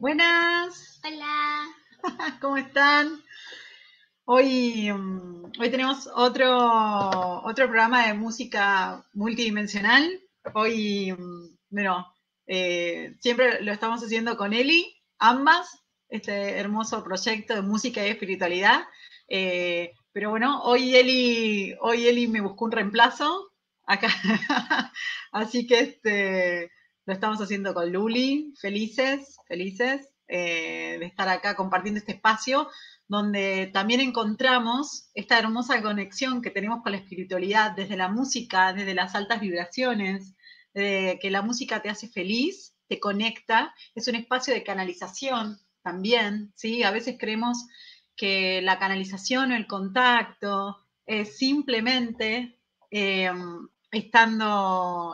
Buenas, Hola. ¿cómo están? Hoy tenemos otro programa de música multidimensional. Hoy, bueno, siempre lo estamos haciendo con Eli, ambas, este hermoso proyecto de música y espiritualidad. Pero bueno, hoy Eli me buscó un reemplazo acá. Así que lo estamos haciendo con Luli, felices de estar acá compartiendo este espacio donde también encontramos esta hermosa conexión que tenemos con la espiritualidad desde la música, desde las altas vibraciones, de que la música te hace feliz, te conecta, es un espacio de canalización también, ¿sí? A veces creemos que la canalización o el contacto es simplemente eh, estando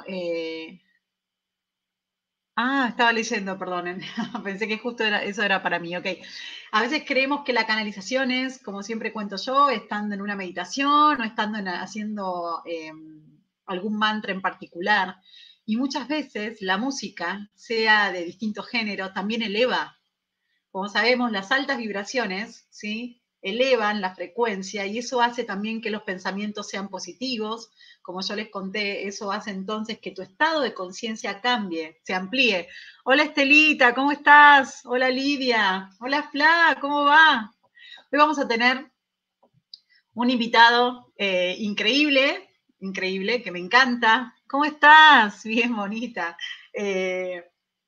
estaba leyendo, perdonen. Pensé que justo eso era para mí. Ok. A veces creemos que la canalización es, como siempre cuento yo, estando en una meditación o estando haciendo algún mantra en particular. Y muchas veces la música, sea de distinto género, también eleva. Como sabemos, las altas vibraciones, ¿sí? Elevan la frecuencia y eso hace también que los pensamientos sean positivos. Como yo les conté, eso hace entonces que tu estado de conciencia cambie, se amplíe. Hola Estelita, ¿cómo estás? Hola Lidia. Hola Fla, ¿cómo va? Hoy vamos a tener un invitado increíble, que me encanta. ¿Cómo estás? Bien bonita. Eh,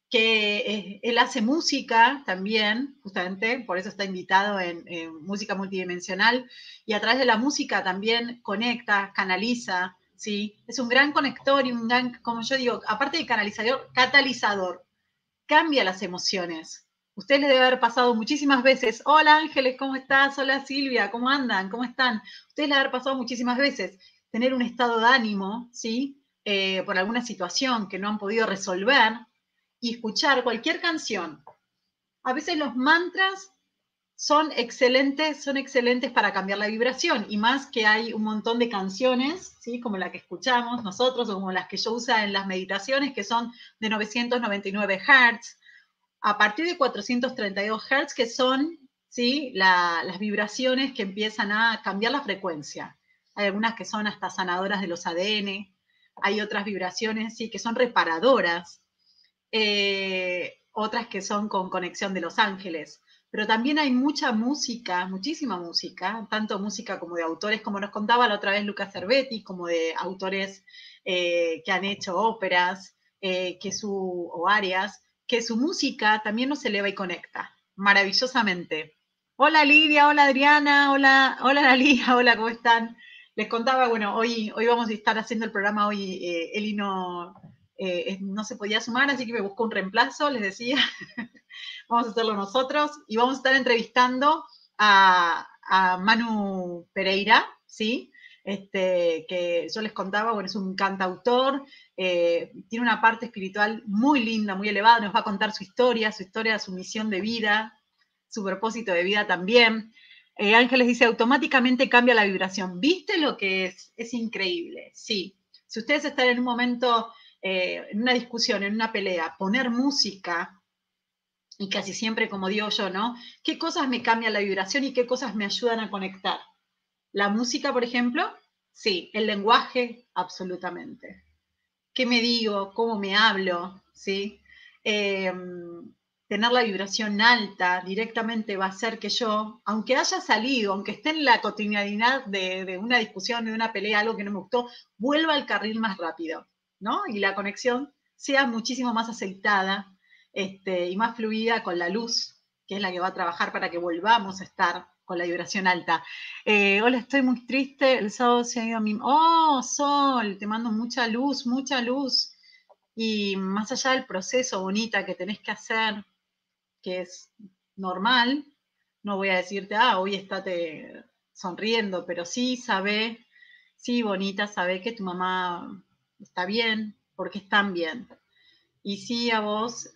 Él hace música también, justamente, por eso está invitado en música multidimensional, y a través de la música también conecta, canaliza, ¿sí? Es un gran conector y un gran, como yo digo, aparte de canalizador, catalizador, cambia las emociones. Usted les debe haber pasado muchísimas veces. Hola Ángeles, ¿cómo estás? Hola Silvia, ¿cómo andan? ¿Cómo están? Ustedes les debe haber pasado muchísimas veces tener un estado de ánimo, ¿sí? Por alguna situación que no han podido resolver y escuchar cualquier canción. A veces los mantras son excelentes para cambiar la vibración y más que hay un montón de canciones, ¿sí? Como la que escuchamos nosotros o como las que yo uso en las meditaciones que son de 999 Hz, a partir de 432 Hz, que son, ¿sí? Las vibraciones que empiezan a cambiar la frecuencia. Hay algunas que son hasta sanadoras de los ADN, hay otras vibraciones, ¿sí? Que son reparadoras, otras que son con conexión de los ángeles. Pero también hay mucha música, muchísima música, tanto música como de autores, como nos contaba la otra vez Lucas Cervetti, como de autores que han hecho óperas o arias, que su música también nos eleva y conecta maravillosamente. Hola Lidia, hola Adriana, hola Analia, hola, ¿cómo están? Les contaba, bueno, hoy vamos a estar haciendo el programa, hoy Eli no se podía sumar, así que me buscó un reemplazo, les decía. Vamos a hacerlo nosotros y vamos a estar entrevistando a Manu Pereira, ¿sí? Que yo les contaba, bueno, es un cantautor, tiene una parte espiritual muy linda, muy elevada, nos va a contar su misión de vida, su propósito de vida también. Ángeles dice, automáticamente cambia la vibración. ¿Viste lo que es? Es increíble, sí. Si ustedes están en un momento, en una discusión, en una pelea, poner música, y casi siempre, como digo yo, ¿no? ¿Qué cosas me cambian la vibración y qué cosas me ayudan a conectar? La música, por ejemplo, sí. El lenguaje, absolutamente. ¿Qué me digo? ¿Cómo me hablo? ¿Sí? Eh, Tener la vibración alta directamente va a hacer que yo, aunque haya salido, aunque esté en la cotidianidad de una discusión, de una pelea, algo que no me gustó, vuelva al carril más rápido, ¿no? Y la conexión sea muchísimo más aceitada y más fluida con la luz, que es la que va a trabajar para que volvamos a estar con la vibración alta. Hola, estoy muy triste. El sábado se ha ido a mi... Oh, Sol, te mando mucha luz, mucha luz. Y más allá del proceso bonita que tenés que hacer, que es normal, no voy a decirte, hoy estate sonriendo, pero sí sabe, sí, bonita, sabe que tu mamá está bien, porque están bien. Y sí, a vos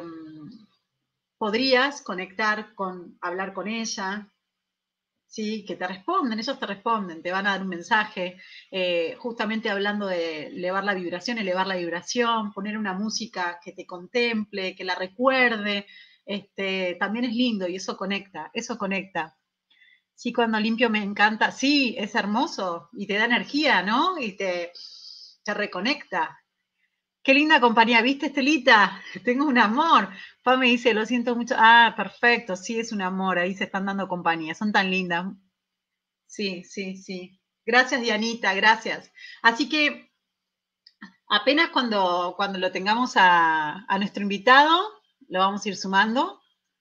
podrías conectar con, hablar con ella, sí, que te responden, ellos te responden, te van a dar un mensaje, justamente hablando de elevar la vibración, poner una música que te contemple, que la recuerde. también es lindo y eso conecta, eso conecta. Sí, cuando limpio me encanta, sí, es hermoso y te da energía, ¿no? Y te reconecta. Qué linda compañía, ¿viste, Estelita? Tengo un amor. Pa me dice, lo siento mucho. Ah, perfecto, sí, es un amor, ahí se están dando compañía, son tan lindas. Sí, sí, sí. Gracias, Dianita, gracias. Así que apenas cuando lo tengamos a nuestro invitado, lo vamos a ir sumando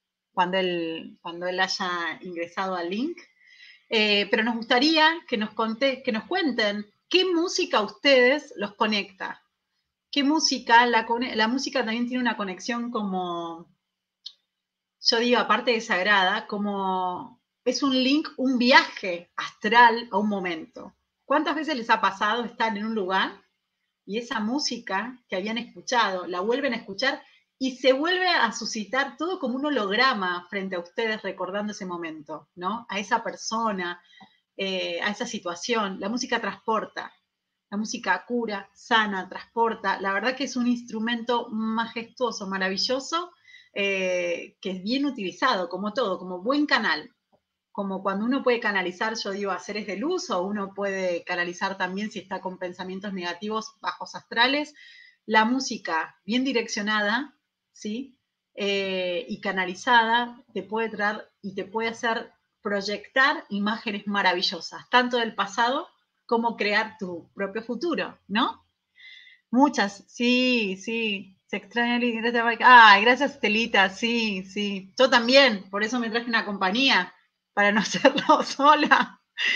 cuando él haya ingresado al link. Pero nos gustaría que nos cuenten qué música a ustedes los conecta. ¿Qué música? La música también tiene una conexión como, yo digo, aparte de sagrada, como es un link, un viaje astral a un momento. ¿Cuántas veces les ha pasado estar en un lugar y esa música que habían escuchado la vuelven a escuchar y se vuelve a suscitar todo como un holograma frente a ustedes recordando ese momento, ¿no? A esa persona, a esa situación? La música transporta, la música cura, sana, transporta. La verdad que es un instrumento majestuoso, maravilloso, que es bien utilizado, como todo, como buen canal. Como cuando uno puede canalizar, yo digo, a seres de luz, o uno puede canalizar también si está con pensamientos negativos, bajos astrales. La música bien direccionada, ¿sí? Y canalizada, te puede traer y te puede hacer proyectar imágenes maravillosas, tanto del pasado como crear tu propio futuro, ¿no? Muchas, sí, sí. Se extraña el inglés de Mike. Ay, gracias, Estelita, sí, sí. Yo también, por eso me traje una compañía, para no hacerlo sola.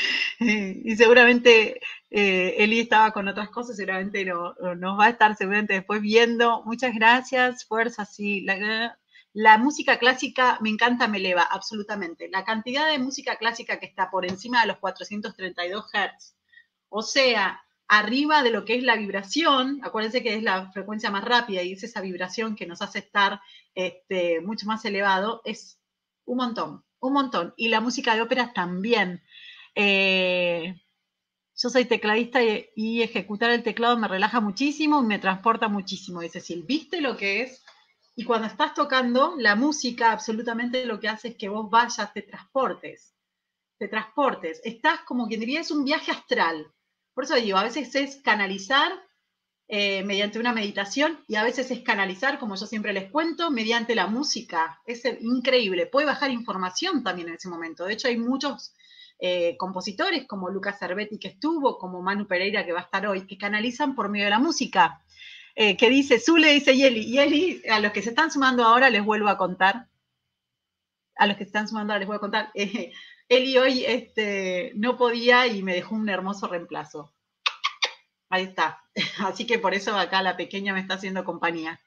Y seguramente Eli estaba con otras cosas, seguramente nos va a estar seguramente después viendo. Muchas gracias, fuerza, sí. La música clásica me encanta, me eleva, absolutamente. La cantidad de música clásica que está por encima de los 432 Hz, o sea, arriba de lo que es la vibración, acuérdense que es la frecuencia más rápida y es esa vibración que nos hace estar mucho más elevado, es un montón, un montón. Y la música de ópera también. Yo soy tecladista y ejecutar el teclado me relaja muchísimo y me transporta muchísimo, dice Sil. ¿Viste lo que es? Y cuando estás tocando, la música absolutamente lo que hace es que vos vayas, te transportes. Estás como quien diría, es un viaje astral. Por eso digo, a veces es canalizar mediante una meditación y a veces es canalizar, como yo siempre les cuento, mediante la música. Es increíble. Puede bajar información también en ese momento. De hecho, hay muchos compositores como Lucas Cervetti que estuvo, como Manu Pereira que va a estar hoy, que canalizan por medio de la música. Que dice, Zule dice Yeli. Y Yeli, a los que se están sumando ahora les vuelvo a contar. A los que se están sumando ahora les voy a contar. Eli hoy no podía y me dejó un hermoso reemplazo. Ahí está. Así que por eso acá la pequeña me está haciendo compañía.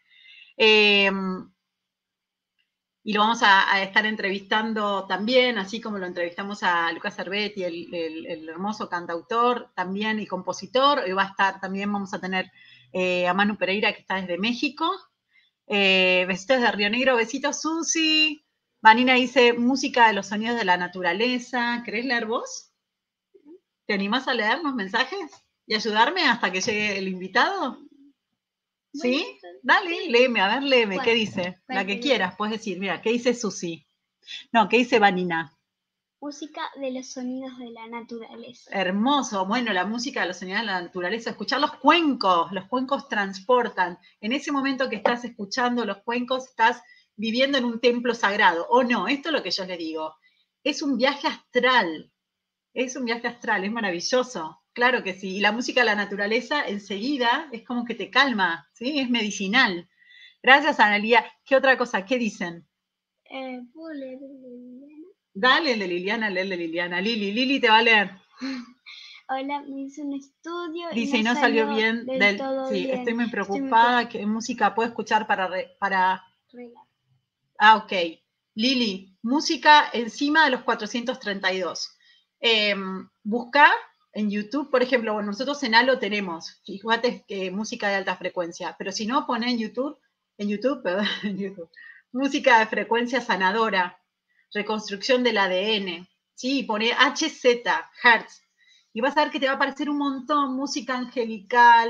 Y lo vamos a estar entrevistando también, así como lo entrevistamos a Lucas Cervetti, el hermoso cantautor también y compositor. Hoy va a estar también, vamos a tener a Manu Pereira, que está desde México. Besitos de Río Negro, besitos Susi. Vanina dice, música de los sonidos de la naturaleza. ¿Querés leer vos? ¿Te animás a leer los mensajes y ayudarme hasta que llegue el invitado? ¿Sí? Dale, léeme, a ver, léeme, ¿qué dice? La que quieras, puedes decir, mira, ¿qué dice Susi? No, ¿qué dice Vanina? Música de los sonidos de la naturaleza. Hermoso, bueno, la música de los sonidos de la naturaleza, escuchar los cuencos transportan. En ese momento que estás escuchando los cuencos, estás viviendo en un templo sagrado, o no, esto es lo que yo les digo. Es un viaje astral, es maravilloso, claro que sí. Y la música de la naturaleza enseguida es como que te calma, ¿sí? Es medicinal. Gracias, Analía. ¿Qué otra cosa? ¿Qué dicen? ¿Puedo leer el de Liliana? Dale el de Liliana, lee el de Liliana. Lili te va a leer. Hola, me hice un estudio Dice, y no salió bien del todo sí, bien. estoy muy preocupada. ¿Qué música puedo escuchar para... Ah, ok. Lili, música encima de los 432. Busca en YouTube, por ejemplo, bueno, nosotros en Halo tenemos, fíjate, música de alta frecuencia, pero si no, pone perdón, en YouTube, música de frecuencia sanadora, reconstrucción del ADN, ¿sí? Pone HZ, Hertz, y vas a ver que te va a aparecer un montón, música angelical,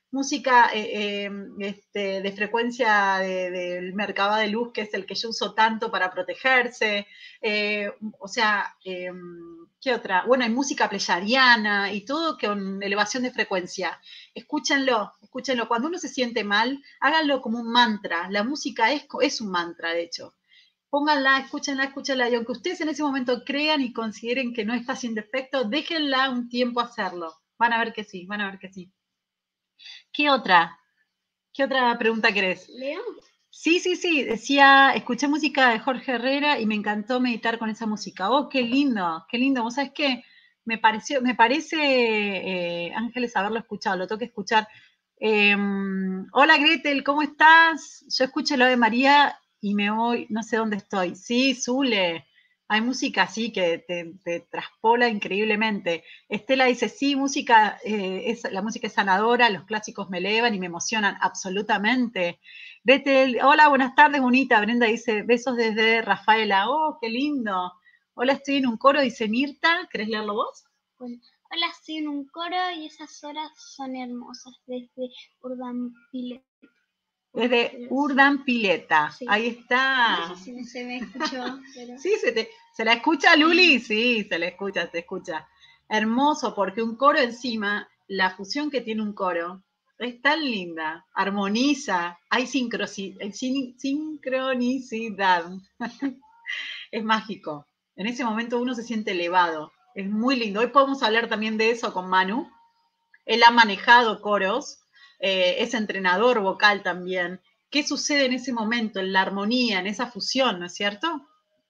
música de frecuencia del mercado de luz, que es el que yo uso tanto para protegerse. O sea, ¿qué otra? Bueno, hay música pleyadiana y todo con elevación de frecuencia. Escúchenlo, escúchenlo. Cuando uno se siente mal, háganlo como un mantra. La música es un mantra, de hecho. Pónganla, escúchenla, escúchenla. Y aunque ustedes en ese momento crean y consideren que no está haciendo efecto, déjenla un tiempo hacerlo. Van a ver que sí, van a ver que sí. ¿Qué otra? ¿Qué otra pregunta querés? ¿Leo? Sí, sí, sí, decía, escuché música de Jorge Herrera y me encantó meditar con esa música. Oh, qué lindo, qué lindo. ¿Vos sabés qué? Me parece, Ángeles, haberlo escuchado, lo tengo que escuchar. Hola Gretel, ¿cómo estás? Yo escuché lo de María y me voy, no sé dónde estoy. Sí, Zule, hay música así que te traspola increíblemente. Estela dice, sí, la música es sanadora, los clásicos me elevan y me emocionan absolutamente. Gretel, hola, buenas tardes, bonita. Brenda dice, besos desde Rafaela. Oh, qué lindo. Hola, estoy en un coro, dice Mirta. ¿Querés leerlo vos? Bueno, hola, estoy en un coro y esas horas son hermosas desde Urban Pilet. Desde Urdan Pileta. Sí. Ahí está. No sé si se me escuchó, pero... Sí, ¿se la escucha, Luli? Sí, se la escucha. Hermoso, porque un coro encima, la fusión que tiene un coro, es tan linda, armoniza, hay sincronicidad. Es mágico. En ese momento uno se siente elevado. Es muy lindo. Hoy podemos hablar también de eso con Manu. Él ha manejado coros, es entrenador vocal también. ¿Qué sucede en ese momento, en la armonía, en esa fusión, ¿no es cierto?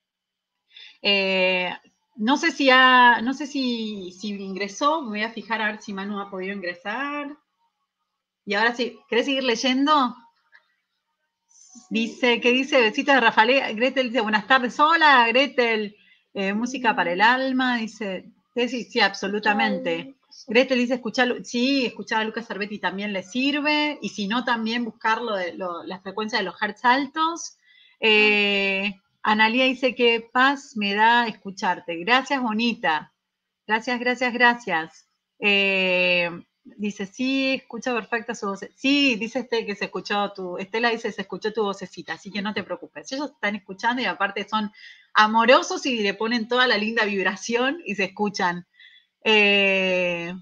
No sé si ingresó, me voy a fijar a ver si Manu ha podido ingresar. Y ahora sí, ¿querés seguir leyendo? Dice, ¿qué dice? Besitos de Rafael. Gretel dice, buenas tardes. Hola, Gretel. Música para el alma, dice. Sí, sí, absolutamente. Gretel dice, escuchar a Lucas Cervetti también le sirve. Y si no, también buscarlo la frecuencia de los hertz altos. Analía dice, qué paz me da escucharte. Gracias, bonita. Gracias, gracias, gracias. Dice, sí, escucha perfecta su voz. Sí, dice que se escuchó Estela dice, se escuchó tu vocecita, así que no te preocupes. Ellos están escuchando y aparte son amorosos y le ponen toda la linda vibración y se escuchan. El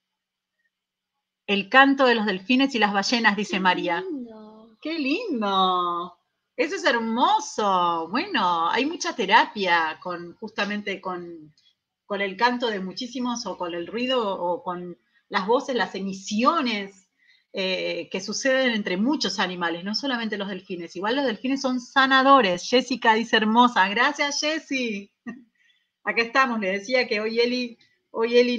canto de los delfines y las ballenas, dice María. Lindo. ¡Qué lindo! Eso es hermoso. Bueno, hay mucha terapia justamente con el canto de muchísimos, o con el ruido, o con las voces, las emisiones que suceden entre muchos animales, no solamente los delfines. Igual los delfines son sanadores. Jessica dice hermosa. Gracias, Jessy. Acá estamos. Le decía que hoy Eli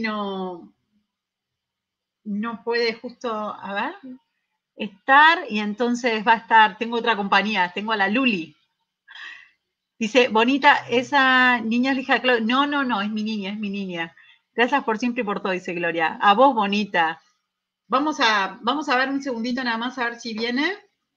no puede justo, a ver, estar, y entonces va a estar, tengo otra compañía, tengo a la Luli. Dice, bonita, esa niña es hija de Claudia. No, no, no, es mi niña, es mi niña. Gracias por siempre y por todo, dice Gloria. A vos, bonita. Vamos a ver un segundito nada más, a ver si viene.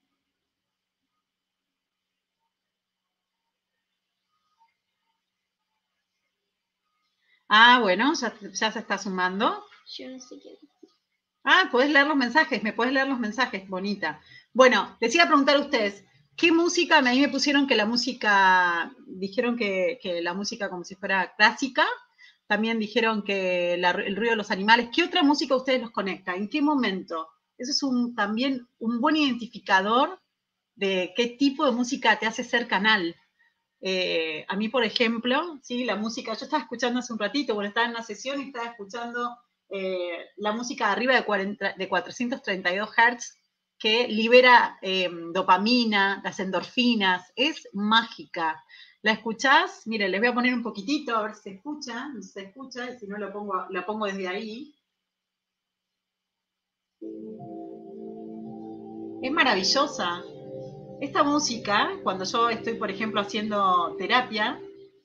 Ah, bueno, ya se está sumando. Yo no sé qué. Ah, podés leer los mensajes, me podés leer los mensajes, bonita. Bueno, les iba a preguntar a ustedes, ¿qué música? A mí me pusieron que la música, dijeron que la música como si fuera clásica, también dijeron que el ruido de los animales. ¿Qué otra música ustedes los conecta? ¿En qué momento? Eso es también un buen identificador de qué tipo de música te hace ser canal. A mí, por ejemplo, ¿sí? La música, yo estaba escuchando hace un ratito, bueno, estaba en una sesión y estaba escuchando la música de arriba de 432 Hz que libera dopamina, las endorfinas, es mágica. ¿La escuchás? Miren, les voy a poner un poquitito a ver si se escucha, no se escucha, y si no lo pongo desde ahí. Es maravillosa. Esta música, cuando yo estoy, por ejemplo, haciendo terapia,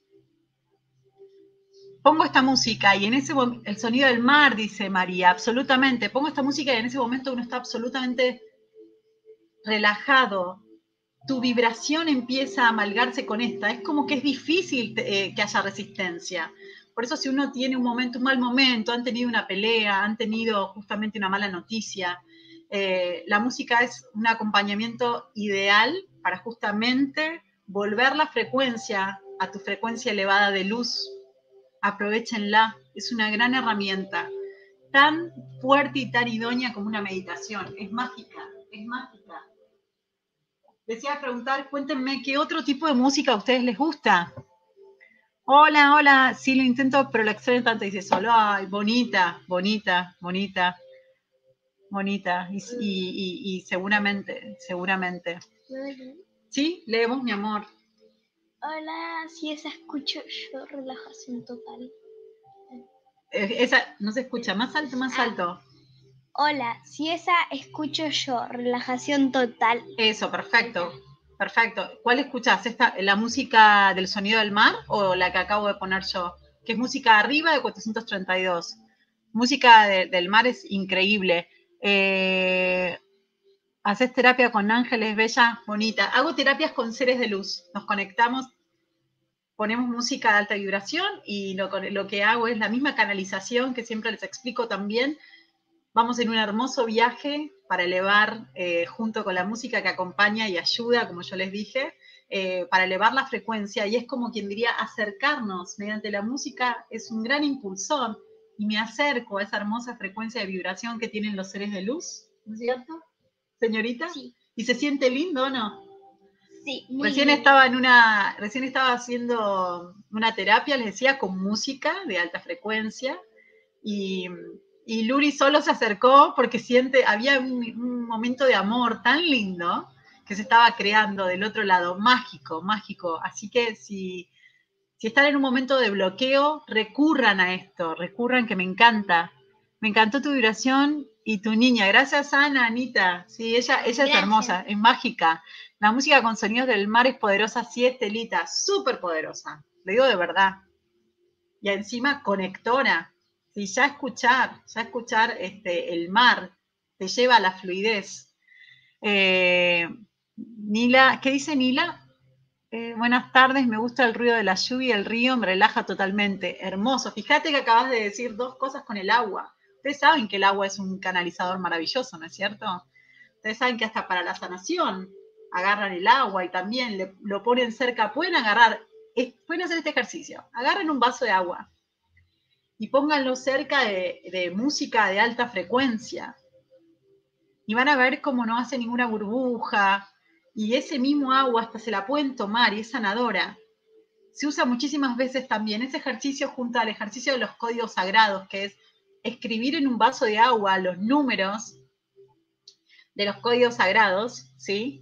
pongo esta música y en ese momento, el sonido del mar, dice María, absolutamente, pongo esta música y en ese momento uno está absolutamente relajado, tu vibración empieza a amalgarse con esta, es como que es difícil que haya resistencia. Por eso si uno tiene un mal momento, han tenido una pelea, han tenido justamente una mala noticia, La música es un acompañamiento ideal para justamente volver la frecuencia a tu frecuencia elevada de luz. Aprovechenla, es una gran herramienta, tan fuerte y tan idónea como una meditación. Es mágica, es mágica. Decía preguntar, cuéntenme qué otro tipo de música a ustedes les gusta. Hola, hola, sí lo intento, pero lo extraño tanto. Dice solo, ay, bonita, bonita, bonita, bonita. Y seguramente, seguramente. Sí, leemos, mi amor. Hola, si esa escucho yo, relajación total. Esa no se escucha, más alto, más alto. Hola, si esa escucho yo, relajación total. Eso, perfecto, perfecto. ¿Cuál escuchás? ¿La música del sonido del mar o la que acabo de poner yo? Que es música arriba de 432. Música del mar es increíble. ¿Haces terapia con ángeles, bella, bonita? Hago terapias con seres de luz. Nos conectamos, ponemos música de alta vibración y lo que hago es la misma canalización que siempre les explico también. Vamos en un hermoso viaje para elevar, junto con la música que acompaña y ayuda, como yo les dije, para elevar la frecuencia. Y es como quien diría acercarnos mediante la música, es un gran impulsor y me acerco a esa hermosa frecuencia de vibración que tienen los seres de luz, ¿no es cierto, señorita? Sí. ¿Y se siente lindo o no? Sí, muy Recién lindo. estaba haciendo una terapia, les decía, con música de alta frecuencia y Luri solo se acercó porque había un momento de amor tan lindo que se estaba creando del otro lado, mágico, mágico. Así que si están en un momento de bloqueo, recurran a esto, recurran que me encanta. Me encantó tu vibración y tu niña. Gracias, Ana, Anita. Sí, ella es hermosa, es mágica. La música con sonidos del mar es poderosa, sí, Estelita, súper poderosa. Lo digo de verdad. Y encima conectora. Sí, ya escuchar el mar te lleva a la fluidez. Nila, ¿qué dice Nila? Buenas tardes, me gusta el ruido de la lluvia y el río, me relaja totalmente. Hermoso. Fíjate que acabas de decir dos cosas con el agua. Ustedes saben que el agua es un canalizador maravilloso, ¿no es cierto? Ustedes saben que hasta para la sanación agarran el agua y también lo ponen cerca. Pueden hacer este ejercicio. Agarren un vaso de agua y pónganlo cerca de música de alta frecuencia. Y van a ver cómo no hace ninguna burbuja. Y ese mismo agua hasta se la pueden tomar y es sanadora. Se usa muchísimas veces también ese ejercicio junto al ejercicio de los códigos sagrados, que es escribir en un vaso de agua los números de los códigos sagrados, ¿sí?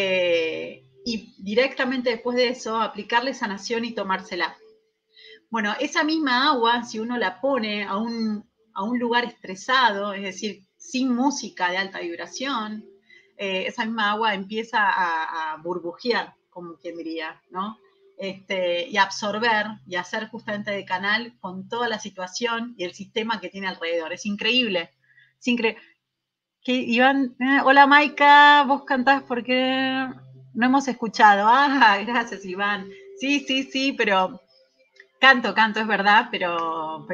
Y directamente después de eso aplicarle sanación y tomársela. Bueno, esa misma agua, si uno la pone a un lugar estresado, es decir, sin música de alta vibración, esa misma agua empieza a burbujear, como quien diría, ¿no? Y absorber y hacer justamente de canal con toda la situación y el sistema que tiene alrededor. Es increíble. Es increíble. Iván, hola Maika, vos cantás porque no hemos escuchado. Ah, gracias Iván. Sí, pero canto, es verdad, pero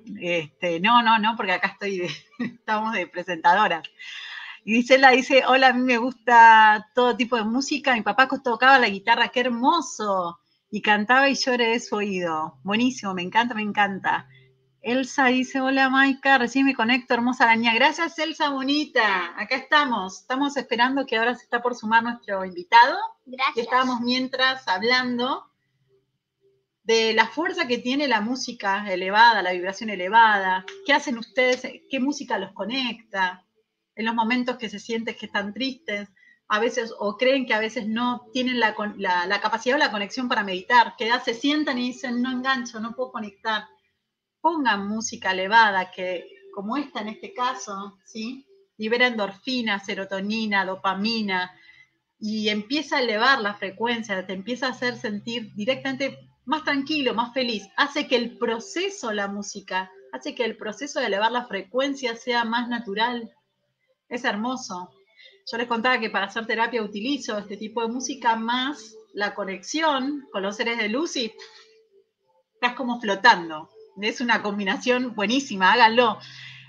no, porque acá estamos de presentadoras. Y Gisela dice, hola, a mí me gusta todo tipo de música, mi papá tocaba la guitarra, qué hermoso, y cantaba y lloré de su oído. Buenísimo, me encanta, me encanta. Elsa dice, hola Maika, recién me conecto, hermosa la niña. Gracias Elsa, bonita, acá estamos esperando que ahora se está por sumar nuestro invitado. Gracias. Y estábamos mientras hablando de la fuerza que tiene la música elevada, la vibración elevada, qué hacen ustedes, qué música los conecta, en los momentos que se sienten que están tristes, a veces, o creen que a veces no tienen la capacidad o la conexión para meditar, que ya se sientan y dicen, no engancho, no puedo conectar. Pongan música elevada, que como esta en este caso, ¿sí? Libera endorfina, serotonina, dopamina, y empieza a elevar la frecuencia, te empieza a hacer sentir directamente más tranquilo, más feliz. Hace que el proceso, la música, hace que el proceso de elevar la frecuencia sea más natural. Es hermoso. Yo les contaba que para hacer terapia utilizo este tipo de música más la conexión con los seres de luz y estás como flotando. Es una combinación buenísima, háganlo.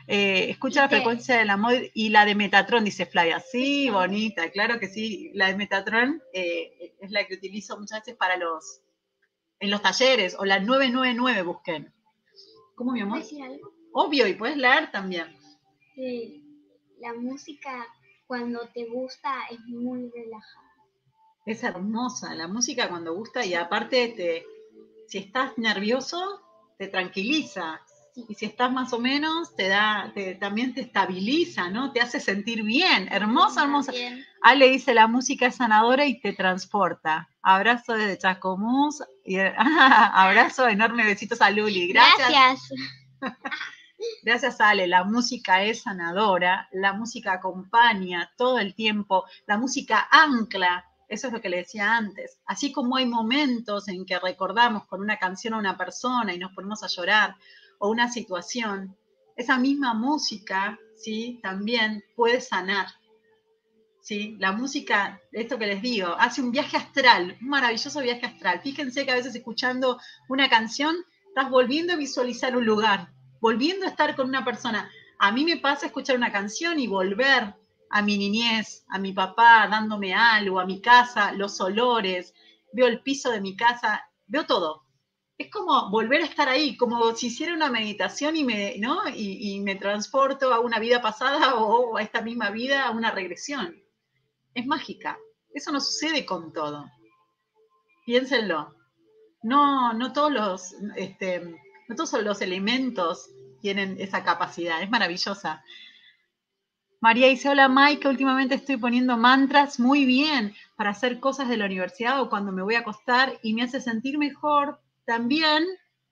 Escucha la frecuencia del amor y la de Metatron, dice Flavia. Sí, Esa. bonita, claro que sí. La de Metatron es la que utilizo muchas veces en los talleres, o la 999 busquen. ¿Cómo, mi amor? ¿Puedo decir algo? Obvio, y puedes leer también. La música cuando te gusta es muy relajada. Es hermosa la música cuando gusta y aparte si estás nervioso, te tranquiliza. Sí. Y si estás más o menos, también te estabiliza, ¿no? Te hace sentir bien. Hermosa, hermosa. Bien. Ale dice, la música es sanadora y te transporta. Abrazo desde Chascomús. Abrazo, enorme, besitos a Luli. Gracias. Gracias, Ale. La música es sanadora, la música acompaña todo el tiempo, la música ancla. Eso es lo que le decía antes. Así como hay momentos en que recordamos con una canción a una persona y nos ponemos a llorar, o una situación, esa misma música, ¿sí? También puede sanar. ¿Sí? La música, esto que les digo, hace un viaje astral, un maravilloso viaje astral. Fíjense que a veces escuchando una canción estás volviendo a visualizar un lugar, volviendo a estar con una persona. A mí me pasa escuchar una canción y volver a mi niñez, a mi papá dándome algo, a mi casa, los olores, veo el piso de mi casa, veo todo. Es como volver a estar ahí, como si hiciera una meditación ¿no? y me transporto a una vida pasada o a esta misma vida, a una regresión. Es mágica. Eso no sucede con todo. Piénsenlo. No todos no todos los elementos tienen esa capacidad. Es maravillosa. María dice, hola Mike, últimamente estoy poniendo mantras muy bien para hacer cosas de la universidad o cuando me voy a acostar y me hace sentir mejor. También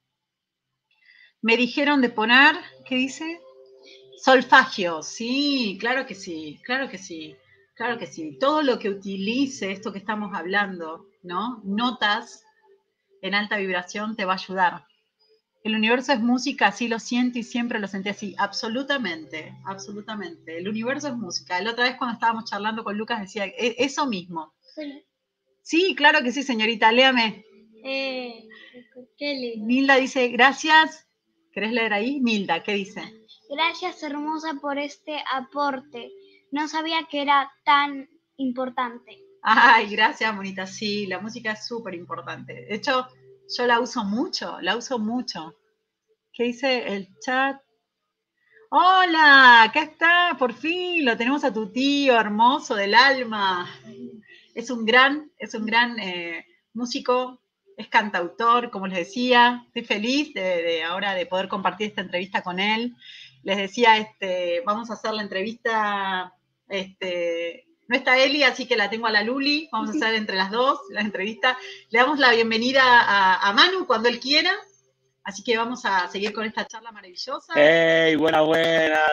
me dijeron de poner, ¿qué dice? Solfagio, sí, claro que sí, claro que sí, claro que sí. Todo lo que utilice esto que estamos hablando, ¿no? Notas en alta vibración te va a ayudar. El universo es música, así lo siento y siempre lo sentí así. Absolutamente, absolutamente. El universo es música. La otra vez cuando estábamos charlando con Lucas decía eso mismo. Sí. Sí, claro que sí, señorita, léame. Qué lindo. Nilda dice, gracias. ¿Querés leer ahí? Nilda, ¿qué dice? Gracias, hermosa, por este aporte. No sabía que era tan importante. Ay, gracias, bonita. Sí, la música es súper importante. De hecho, yo la uso mucho, la uso mucho. ¿Qué dice el chat? Hola, acá está, por fin, lo tenemos a tu tío hermoso del alma. Es un gran músico, es cantautor, como les decía. Estoy feliz de ahora de poder compartir esta entrevista con él. Les decía, vamos a hacer la entrevista, no está Eli, así que la tengo a la Luli. Vamos a hacer entre las dos la entrevista. Le damos la bienvenida a Manu cuando él quiera. Así que vamos a seguir con esta charla maravillosa. ¡Hey! Buenas.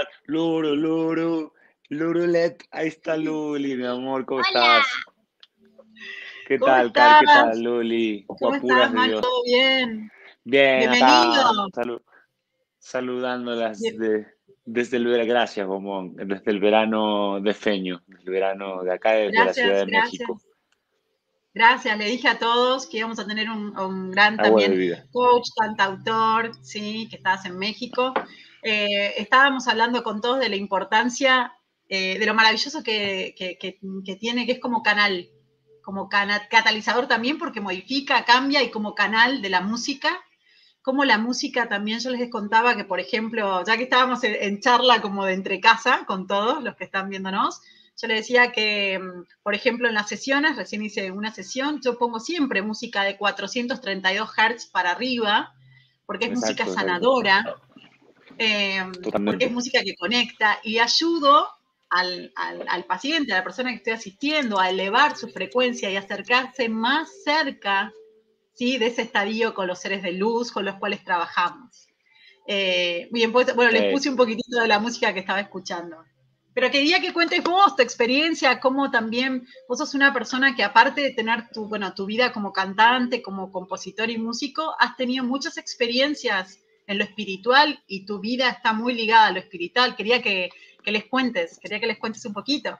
Lurulet, ahí está Luli, mi amor, ¿cómo estás? ¿Qué ¿Cómo tal, estás? Car? ¿Qué tal, Luli? ¿Cómo Guapuras estás, de Manu? Dios. ¿Todo bien? Bien, Bienvenido. acá saludándolas Bien. desde el verano, gracias, Bomón, desde el verano de Feño, desde el verano de acá, desde la Ciudad de México. Gracias, le dije a todos que íbamos a tener un gran Agua de también vida. coach, cantautor, sí, que estabas en México. Estábamos hablando con todos de la importancia, de lo maravilloso que tiene, que es como canal, catalizador también porque modifica, cambia y como canal de la música. Como la música también, yo les contaba que, por ejemplo, ya que estábamos en charla como de entre casa con todos los que están viéndonos, yo le decía que, por ejemplo, en las sesiones, recién hice una sesión, yo pongo siempre música de 432 Hz para arriba, porque es música sanadora, porque es música que conecta y ayudo al paciente, a la persona que estoy asistiendo, a elevar su frecuencia y acercarse más cerca, ¿sí?, de ese estadio con los seres de luz con los cuales trabajamos. Bien, pues, bueno, les puse un poquitito de la música que estaba escuchando. Pero quería que cuentes vos tu experiencia, cómo también vos sos una persona que aparte de tener tu vida como cantante, como compositor y músico, has tenido muchas experiencias en lo espiritual y tu vida está muy ligada a lo espiritual. Quería que les cuentes un poquito.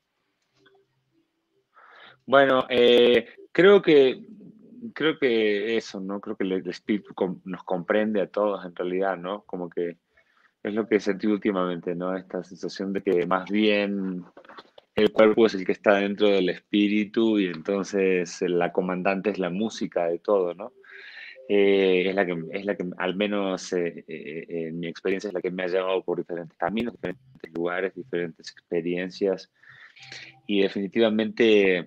Bueno, creo que eso, ¿no? Creo que el espíritu nos comprende a todos en realidad, ¿no? Como que Es lo que he sentido últimamente, ¿no? Esta sensación de que más bien el cuerpo es el que está dentro del espíritu y entonces la comandante es la música de todo, ¿no? Es la que al menos en mi experiencia es la que me ha llevado por diferentes caminos, diferentes lugares, diferentes experiencias y definitivamente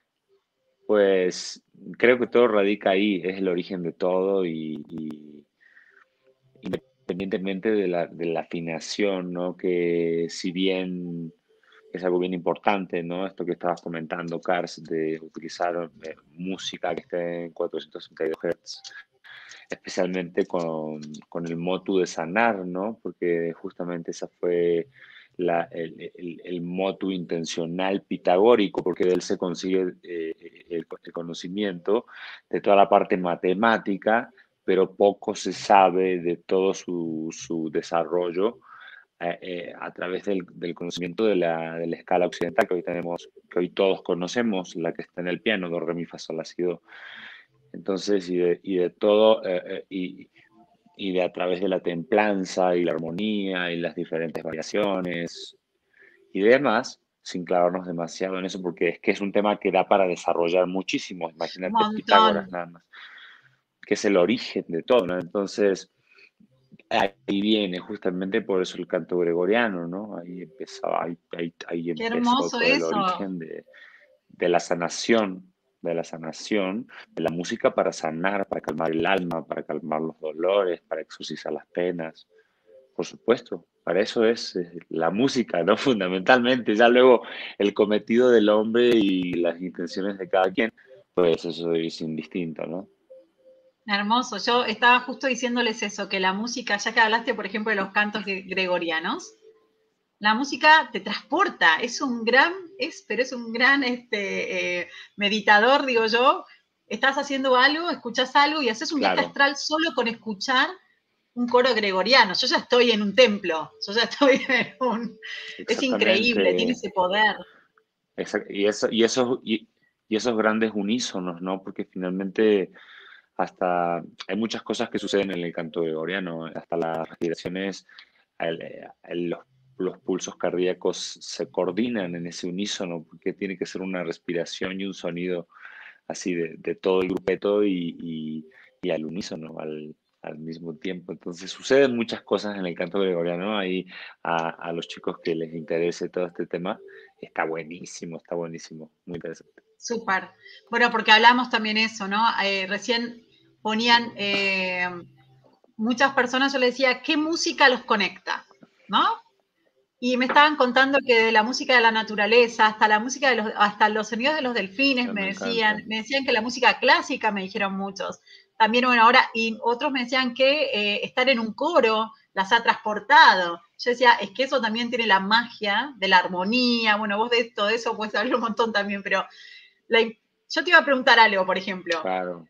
pues creo que todo radica ahí, es el origen de todo y independientemente de la afinación, ¿no? Que si bien es algo bien importante, ¿no? Esto que estabas comentando, Cars, de utilizar música que esté en 462 Hz, especialmente con el motu de sanar, ¿no? Porque justamente esa fue el motu intencional pitagórico, porque de él se consigue el conocimiento de toda la parte matemática, pero poco se sabe de todo su desarrollo a través del conocimiento de la escala occidental que hoy tenemos, que hoy todos conocemos, la que está en el piano, do, re, mi, fa, sol, la, si, do. Entonces, y de todo, y de a través de la templanza y la armonía y las diferentes variaciones y demás, sin clavarnos demasiado en eso, porque es que es un tema que da para desarrollar muchísimo. Un Imagínate Pitágoras montón. nada más, que es el origen de todo, ¿no? Entonces, ahí viene justamente por eso el canto gregoriano, ¿no? Ahí empezaba, ahí Qué empezó hermoso todo el eso. origen de la sanación, de la sanación, de la música para sanar, para calmar el alma, para calmar los dolores, para exorcizar las penas. Por supuesto, para eso es la música, ¿no? Fundamentalmente. Ya luego el cometido del hombre y las intenciones de cada quien, pues eso es indistinto, ¿no? Hermoso. Yo estaba justo diciéndoles eso, que la música, ya que hablaste, por ejemplo, de los cantos gregorianos, la música te transporta, pero es un gran meditador, digo yo. Estás haciendo algo, escuchas algo y haces un viaje Claro, astral solo con escuchar un coro gregoriano. Yo ya estoy en un templo, yo ya estoy en un... Es increíble, tiene exactamente. ese poder. Y esos grandes unísonos, ¿no? Porque finalmente hasta hay muchas cosas que suceden en el canto gregoriano, hasta las respiraciones, los pulsos cardíacos se coordinan en ese unísono, porque tiene que ser una respiración y un sonido así de todo el grupeto y al unísono, al mismo tiempo. Entonces suceden muchas cosas en el canto gregoriano. Ahí a los chicos que les interese todo este tema, está buenísimo, muy interesante. Súper. Bueno, porque hablamos también eso, ¿no? Recién ponían muchas personas, yo les decía, ¿qué música los conecta? ¿No? Y me estaban contando que de la música de la naturaleza hasta la música hasta los sonidos de los delfines, Me encanta. me decían que la música clásica, me dijeron muchos. También, bueno, ahora, y otros me decían que estar en un coro las ha transportado. Yo decía, es que eso también tiene la magia de la armonía. Bueno, vos de todo eso puedes hablar un montón también, pero yo te iba a preguntar algo, por ejemplo. Claro.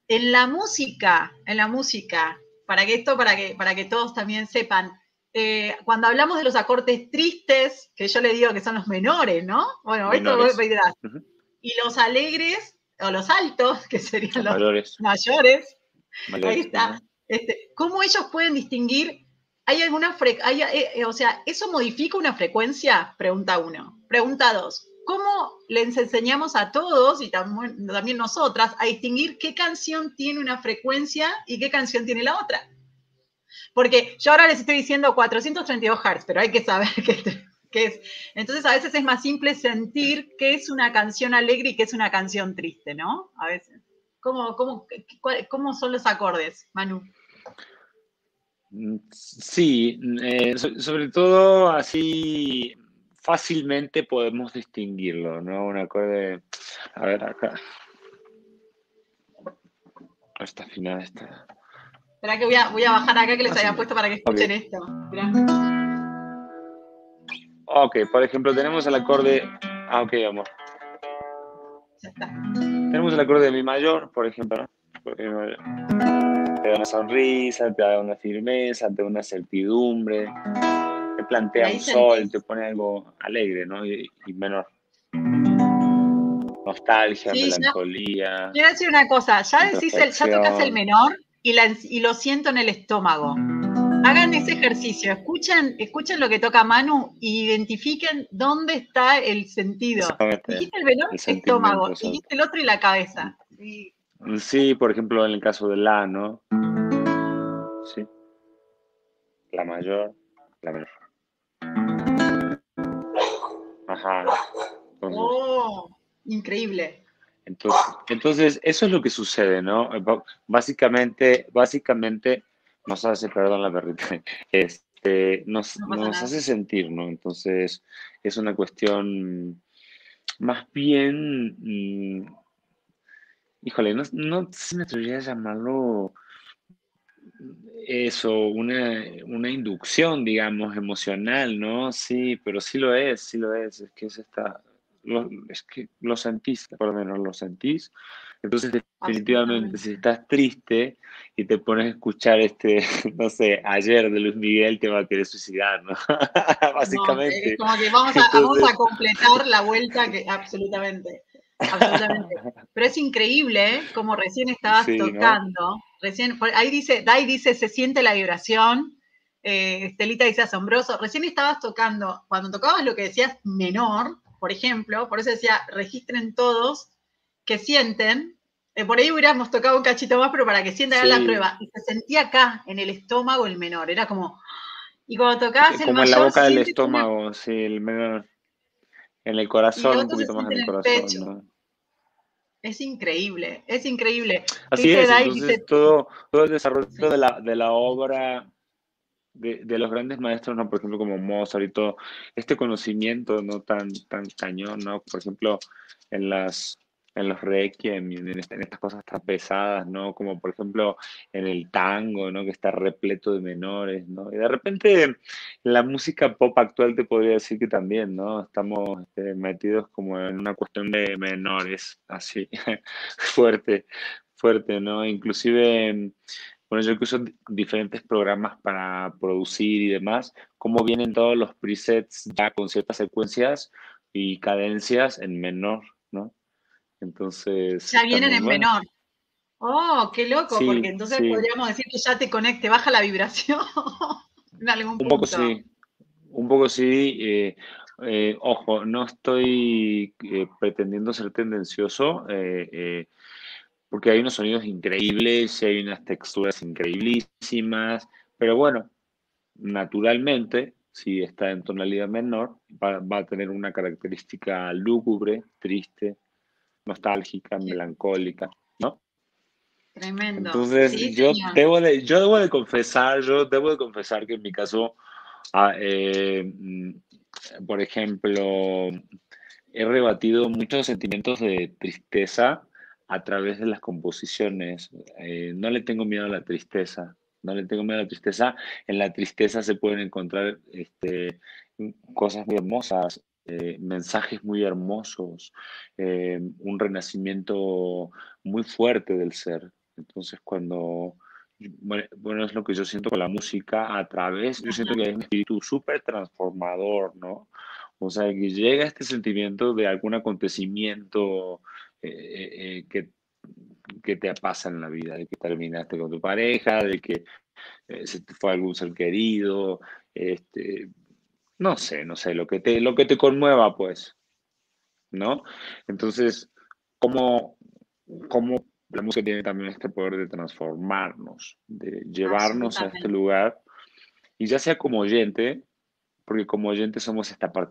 En la música, para que todos también sepan, cuando hablamos de los acordes tristes, que yo le digo que son los menores, ¿no? Bueno, esto vos Menores. dirás. Y los alegres, o los altos, que serían Los los mayores. mayores, ahí Mayores. está. ¿Cómo ellos pueden distinguir? ¿Hay alguna o sea, ¿eso modifica una frecuencia? Pregunta uno. Pregunta dos. ¿Cómo les enseñamos a todos, y también nosotras, a distinguir qué canción tiene una frecuencia y qué canción tiene la otra? Porque yo ahora les estoy diciendo 432 Hz, pero hay que saber qué es. Entonces, a veces es más simple sentir qué es una canción alegre y qué es una canción triste, ¿no? A veces. ¿Cómo son los acordes, Manu? Sí, sobre todo así fácilmente podemos distinguirlo, ¿no? Un acorde, a ver acá, esta final está. Espera que voy a bajar acá que les había Fácil. puesto para que Ok, escuchen esto. Mirá. ok, por ejemplo, tenemos el acorde, ok, amor, Ya está. tenemos el acorde de mi mayor, por ejemplo, ¿no? Porque mi mayor te da una sonrisa, te da una firmeza, te da una certidumbre, te Pero plantea ahí un sol, te sentís. pone algo alegre, ¿no? Y menor. Nostalgia, Sí, ya. melancolía, Quiero decir una cosa, ya tocas el introspección. menor y lo siento en el estómago. Hagan ese ejercicio, escuchen lo que toca Manu y identifiquen dónde está el sentido. Exactamente, Dijiste el menor el estómago, sentimiento, exacto. dijiste el otro y la cabeza. Sí. Sí, por ejemplo, en el caso de la, ¿no? Sí, la mayor, la menor. Ajá. Entonces, Oh, increíble. entonces, eso es lo que sucede, ¿no? Básicamente nos hace, perdón la perrita, No pasa nos nada. hace sentir, ¿no? Entonces, es una cuestión más bien, híjole, no sé si me atrevería a llamarlo eso, una inducción, digamos, emocional, ¿no? Sí, pero sí lo es que es que lo sentís, por lo menos lo sentís. Entonces, definitivamente, Absolutamente. si estás triste y te pones a escuchar no sé, ayer de Luis Miguel, te va a querer suicidar, ¿no? No, es Básicamente. como que vamos Entonces, a completar la vuelta que absolutamente, absolutamente. Pero es increíble, ¿eh? Como recién estabas sí, ¿no? tocando, ahí dice, Dai dice, se siente la vibración, Estelita dice asombroso, recién estabas tocando, cuando tocabas lo que decías menor, por ejemplo, por eso decía, registren todos que sienten, por ahí hubiéramos tocado un cachito más, pero para que sientan la Sí, prueba, y se sentía acá, en el estómago, el menor, era como, y cuando tocabas el como en la mayor, boca se del siente como una. estómago, sí, en el Y lo corazón, un otro se poquito más siente en en el el pecho. corazón, ¿no? Es increíble, es increíble. ¿Qué Así dice es, Dai? entonces Dice, todo el desarrollo sí, de la obra de los grandes maestros, ¿no? Por ejemplo, como Mozart y todo, este conocimiento no tan cañón, ¿no? Por ejemplo, en en los requiem y en estas cosas tan pesadas, ¿no? Como por ejemplo en el tango, ¿no? Que está repleto de menores, ¿no? Y de repente la música pop actual te podría decir que también, ¿no? Estamos metidos como en una cuestión de menores, así, fuerte, fuerte, ¿no? Inclusive bueno, yo que uso diferentes programas para producir y demás, cómo vienen todos los presets ya con ciertas secuencias y cadencias en menor, ¿no? Entonces, ya vienen también, en bueno, menor. Oh, qué loco, porque sí, entonces sí, podríamos decir que ya te conecte, baja la vibración en algún un poco punto. sí, un poco sí. Ojo, no estoy pretendiendo ser tendencioso, porque hay unos sonidos increíbles y hay unas texturas increíblísimas, pero bueno, naturalmente, si está en tonalidad menor, va a tener una característica lúgubre, triste, nostálgica, Qué melancólica, ¿no? tremendo. Entonces, Sí, señor. yo debo de confesar que en mi caso, ah, por ejemplo, he rebatido muchos sentimientos de tristeza a través de las composiciones. No le tengo miedo a la tristeza, no le tengo miedo a la tristeza. En la tristeza se pueden encontrar cosas muy hermosas, mensajes muy hermosos, un renacimiento muy fuerte del ser. Entonces, bueno, es lo que yo siento con la música a través, yo siento que hay un espíritu súper transformador, ¿no? O sea, que llega este sentimiento de algún acontecimiento que te pasa en la vida, de que terminaste con tu pareja, de que se te fue algún ser querido, este, no sé, lo que te conmueva, pues, ¿no? Entonces, ¿cómo, cómo la música tiene también este poder de transformarnos, de llevarnos a este Absolutamente. lugar, y ya sea como oyente, porque como oyente somos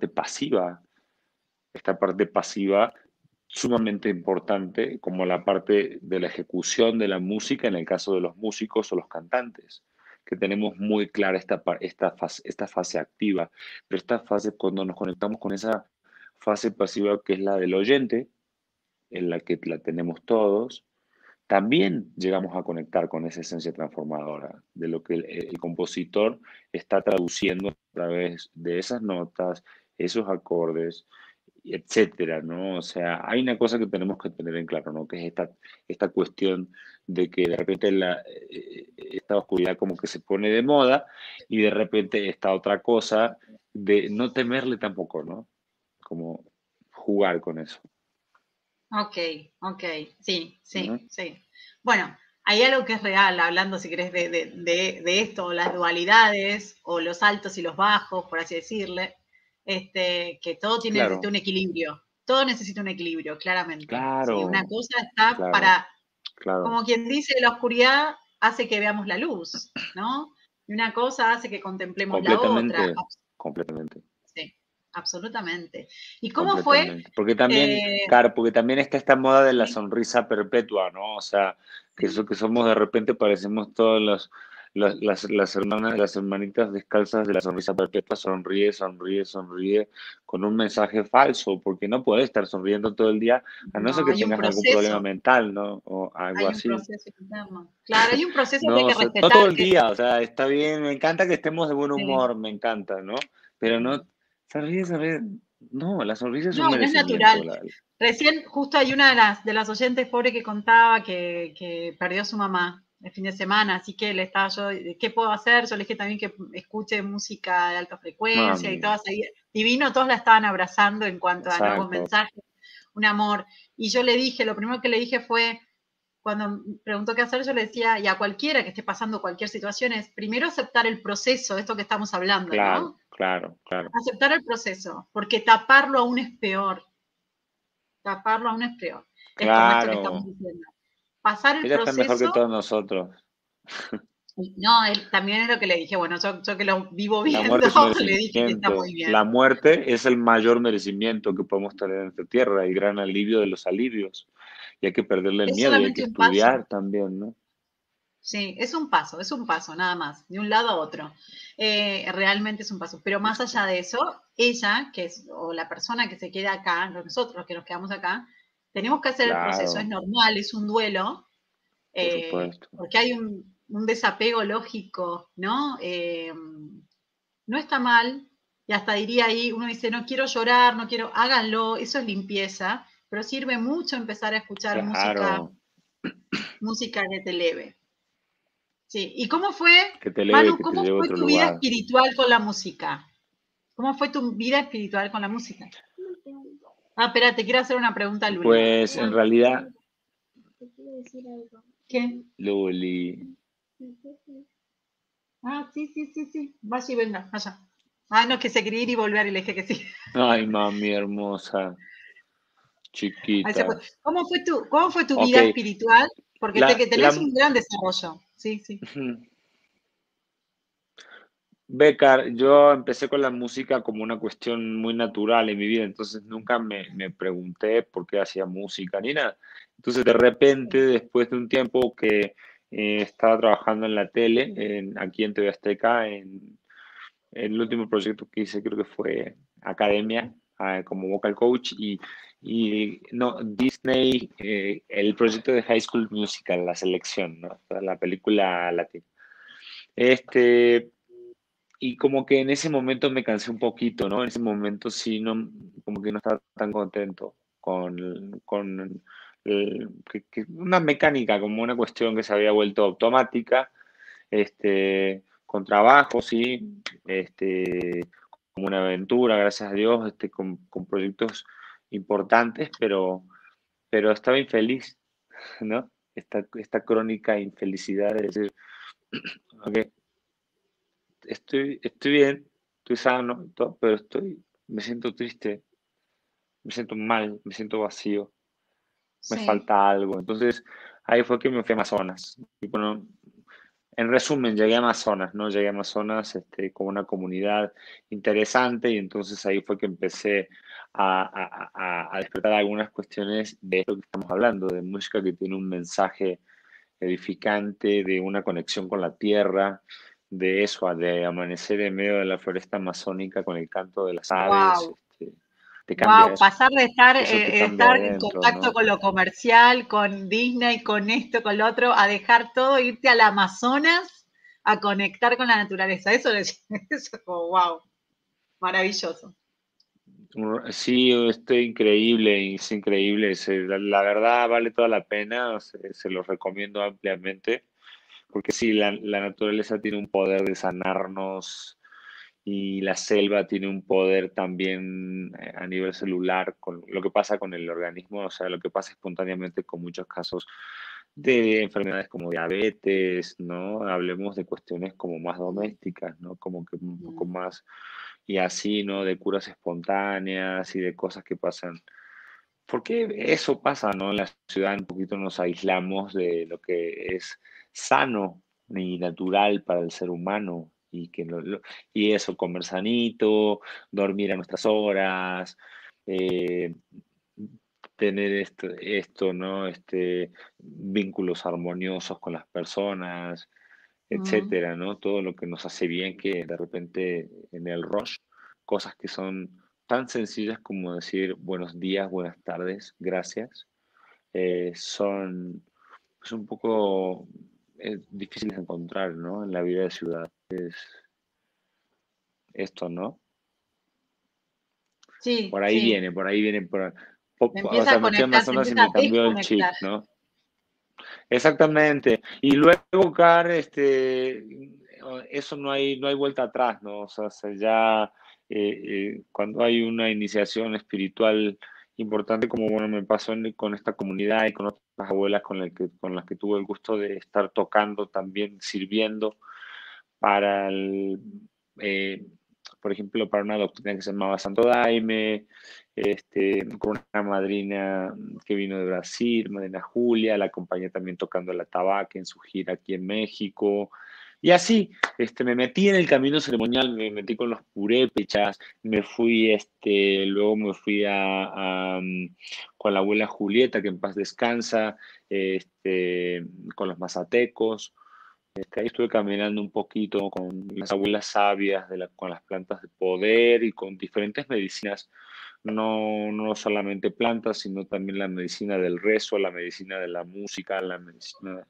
esta parte pasiva sumamente importante como la parte de la ejecución de la música en el caso de los músicos o los cantantes, que tenemos muy clara esta fase activa, pero esta fase cuando nos conectamos con esa fase pasiva que es la del oyente, en la que la tenemos todos, también llegamos a conectar con esa esencia transformadora de lo que el compositor está traduciendo a través de esas notas, esos acordes, etcétera, ¿no? O sea, hay una cosa que tenemos que tener en claro, ¿no? Que es esta cuestión de que de repente esta oscuridad como que se pone de moda y de repente esta otra cosa de no temerle tampoco, ¿no? Como jugar con eso. Ok, ok, sí, ¿No? sí, sí. Bueno, hay algo que es real, hablando, si querés, de esto, las dualidades, o los altos y los bajos, por así decirle, que todo necesita Claro, un equilibrio. Todo necesita un equilibrio, claramente. ¿Sí? Una claro, cosa está claro, para, claro, como quien dice, la oscuridad hace que veamos la luz, ¿no? Y una cosa hace que contemplemos la otra. completamente, completamente. Sí, absolutamente. ¿Y cómo fue? Completamente. Porque también, Eh, claro, porque también está esta moda de la sí, sonrisa perpetua, ¿no? O sea, que eso sí. que somos de repente parecemos todos las hermanas, las hermanitas descalzas de la sonrisa perpetua, sonríe, sonríe, sonríe, con un mensaje falso, porque no puedes estar sonriendo todo el día, a no ser No, que tengas algún problema mental, ¿no? O algo hay un así. proceso interno. Claro, hay un proceso que hay No, o que sea, no respetar, todo el día, o sea, está bien, me encanta que estemos de buen sí, humor, me encanta, ¿no? Pero sí. no, sonríe, sonríe. No, la sonrisa es No, un no es merecimiento. natural. Recién, justo hay una de las oyentes pobre que contaba que perdió a su mamá el fin de semana, así que le estaba yo, ¿qué puedo hacer? Yo le dije también que escuche música de alta frecuencia y Mami, todas ahí, divino, todos la estaban abrazando en cuanto a nuevos exacto, mensajes, un amor. Y yo le dije, lo primero que le dije fue, cuando preguntó qué hacer, yo le decía, y a cualquiera que esté pasando cualquier situación, es primero aceptar el proceso, esto que estamos hablando, claro, ¿no? claro, claro. Aceptar el proceso, porque taparlo aún es peor. Taparlo aún es peor. Es como esto que estamos Claro, diciendo. Pasar el ella está mejor que proceso, todos nosotros. no, también es lo que le dije, bueno, yo que lo vivo La viendo, muerte es un le dije que está muy merecimiento. bien. La muerte es el mayor merecimiento que podemos tener en esta tierra y gran alivio de los alivios. Y hay que perderle el Es miedo y hay que solamente un paso, estudiar también, ¿no? sí, es un paso, nada más, de un lado a otro. Realmente es un paso. Pero más allá de eso, ella, que es, o la persona que se queda acá, nosotros los que nos quedamos acá, tenemos que hacer el proceso, es Claro, normal, es un duelo, por supuesto. porque hay un desapego lógico, ¿no? No está mal, y hasta diría ahí, uno dice, no quiero llorar, no quiero, háganlo, eso es limpieza, pero sirve mucho empezar a escuchar música, Claro, música que te eleve. Sí, ¿y cómo fue, que te eleve, Manu, que te cómo lleve a fue otro tu vida lugar. espiritual con la música? ¿Cómo fue tu vida espiritual con la música? Ah, espera, te quiero hacer una pregunta, Luli. Pues en realidad, ¿Qué? Luli, Ah, sí, sí, sí, sí. Vaya y venga, vaya. Ah, no, que se quería ir y volver y le dije que sí. ay, mami hermosa, Ahí se chiquita. fue. ¿Cómo fue tu Ok, vida espiritual? Porque sé la, que la, tenés un gran desarrollo. Sí, sí. Becar, yo empecé con la música como una cuestión muy natural en mi vida, entonces nunca me pregunté por qué hacía música ni nada. Entonces de repente, después de un tiempo que estaba trabajando en la tele, aquí en TV Azteca, en el último proyecto que hice creo que fue Academia, como vocal coach, y no, Disney, el proyecto de High School Musical, la selección, ¿no? La película latina. Este, y como que en ese momento me cansé un poquito, ¿no? En ese momento sí, no, como que no estaba tan contento con una mecánica, como una cuestión que se había vuelto automática, con trabajo, sí, como una aventura, gracias a Dios, con proyectos importantes, pero estaba infeliz, ¿no? Esta crónica infelicidad de decir, ok, estoy bien, estoy sano, y todo, pero me siento triste, me siento mal, me siento vacío, me Sí. falta algo. Entonces, ahí fue que me fui a Amazonas. Y bueno, en resumen, llegué a Amazonas, ¿no? Llegué a Amazonas, como una comunidad interesante y entonces ahí fue que empecé a despertar algunas cuestiones de esto que estamos hablando, de música que tiene un mensaje edificante, de una conexión con la tierra, de eso, de amanecer en medio de la floresta amazónica con el canto de las aves, Wow. te cambia Wow. eso, Pasar de estar, eso te eh, cambia estar en adentro, contacto ¿no? con lo comercial, con Disney, con esto, con lo otro, a dejar todo, irte al Amazonas a conectar con la naturaleza. Eso eso es como wow. Maravilloso. Sí, increíble, es increíble, la verdad vale toda la pena, se los recomiendo ampliamente, porque sí, la naturaleza tiene un poder de sanarnos y la selva tiene un poder también a nivel celular con lo que pasa con el organismo, o sea, lo que pasa espontáneamente con muchos casos de enfermedades como diabetes, ¿no? Hablemos de cuestiones como más domésticas, ¿no? Como que un poco más, y así, ¿no? De curas espontáneas y de cosas que pasan. Porque eso pasa, ¿no? En la ciudad un poquito nos aislamos de lo que es sano y natural para el ser humano. Y, y eso, comer sanito, dormir a nuestras horas, eh, tener esto, ¿no? Vínculos armoniosos con las personas, Mm. etcétera, ¿no? Todo lo que nos hace bien que de repente en el rush, cosas que son tan sencillas como decir buenos días, buenas tardes, gracias, son pues, un poco difíciles de encontrar, ¿no? En la vida de ciudad. Es esto, ¿no? Sí, sí. Por ahí viene, Te o empieza sea, a me fui a conectar, te Amazonas y empieza me a cambió el chip, desconectar. ¿no? Exactamente. Y luego, Car, eso no hay vuelta atrás, ¿no? O sea, ya cuando hay una iniciación espiritual importante, como bueno, me pasó con esta comunidad y con otras abuelas con las que tuve el gusto de estar tocando también, sirviendo para eh, por ejemplo, para una doctrina que se llamaba Santo Daime, con una madrina que vino de Brasil, Madrina Julia, la acompañé también tocando la tabaca en su gira aquí en México. Y así, me metí en el camino ceremonial, me metí con los purépechas, me fui, luego me fui con la abuela Julieta, que en paz descansa, con los mazatecos. Ahí estuve caminando un poquito con las abuelas sabias, con las plantas de poder y con diferentes medicinas, no solamente plantas, sino también la medicina del rezo, la medicina de la música, la medicina...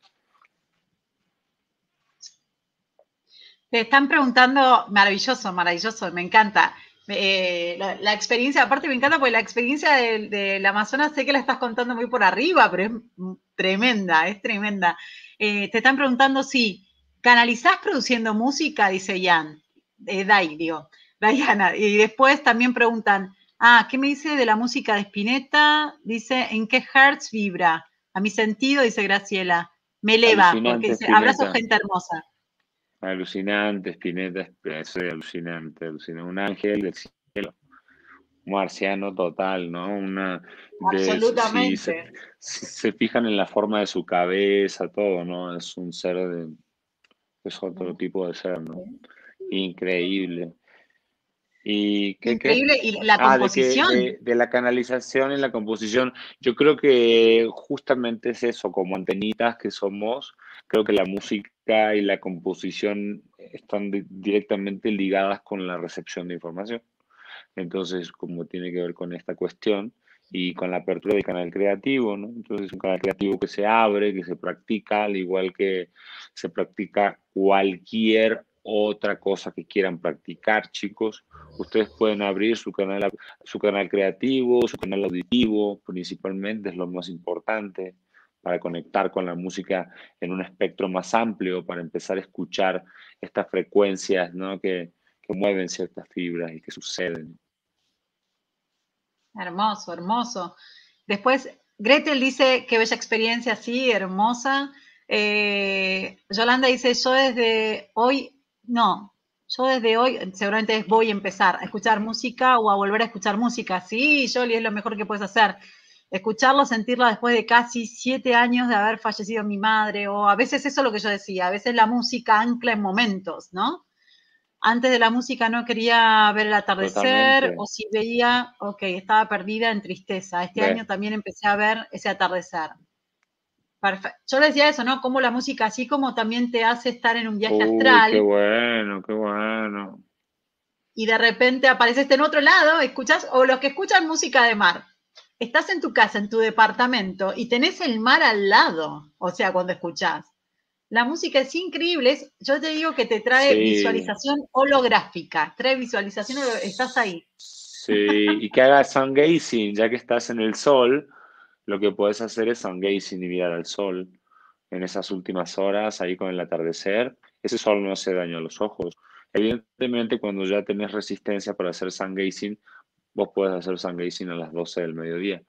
Te están preguntando, maravilloso, maravilloso, me encanta. La experiencia, aparte me encanta porque la experiencia del Amazonas sé que la estás contando muy por arriba, pero es tremenda, es tremenda. Te están preguntando si canalizás produciendo música, dice Jan, Dai, digo, Diana. Y después también preguntan, ¿qué me dice de la música de Spinetta? Dice, ¿en qué hertz vibra? A mi sentido, dice Graciela, me eleva, porque Alucinante, dice, abrazo Spinetta. gente hermosa. Alucinante, Spinetta, es alucinante, alucinante. Un ángel del cielo, un marciano total, ¿no? Absolutamente. Si se fijan en la forma de su cabeza, todo, ¿no? Es un ser es otro tipo de ser, ¿no? Increíble. ¿Y qué? Increíble. Y la Ah, composición. de la canalización en la composición. Yo creo que justamente es eso, como antenitas que somos, creo que la música y la composición están directamente ligadas con la recepción de información. Entonces, como tiene que ver con esta cuestión y con la apertura del canal creativo, ¿no? Entonces, un canal creativo que se abre, que se practica, al igual que se practica cualquier otra cosa que quieran practicar, chicos. Ustedes pueden abrir su canal creativo, su canal auditivo, principalmente es lo más importante para conectar con la música en un espectro más amplio, para empezar a escuchar estas frecuencias, ¿no? Que mueven ciertas fibras y que suceden. Hermoso, hermoso. Después, Gretel dice, qué bella experiencia, sí, hermosa. Yolanda dice, yo desde hoy, seguramente voy a empezar a escuchar música o a volver a escuchar música. Sí, Yoli, es lo mejor que puedes hacer. Escucharlo, sentirla después de casi 7 años de haber fallecido mi madre, o a veces eso es lo que yo decía, a veces la música ancla en momentos, ¿no? Antes de la música no quería ver el atardecer, Totalmente. o si veía, ok, estaba perdida en tristeza. Este Ve. año también empecé a ver ese atardecer. Perfecto. Yo le decía eso, ¿no? Como la música, así como también te hace estar en un viaje Uy, qué astral, bueno, qué bueno. y de repente apareces en otro lado, escuchas, o los que escuchan música de mar. Estás en tu casa, en tu departamento, y tenés el mar al lado, o sea, cuando escuchás. La música es increíble, yo te digo que te trae Sí, visualización holográfica, trae visualización, estás ahí. sí. Y que hagas sun gazing, ya que estás en el sol, lo que puedes hacer es sun gazing y mirar al sol en esas últimas horas, ahí con el atardecer. Ese sol no hace daño a los ojos. Evidentemente, cuando ya tenés resistencia para hacer sun gazing, vos puedes hacer sun gazing a las 12 del mediodía.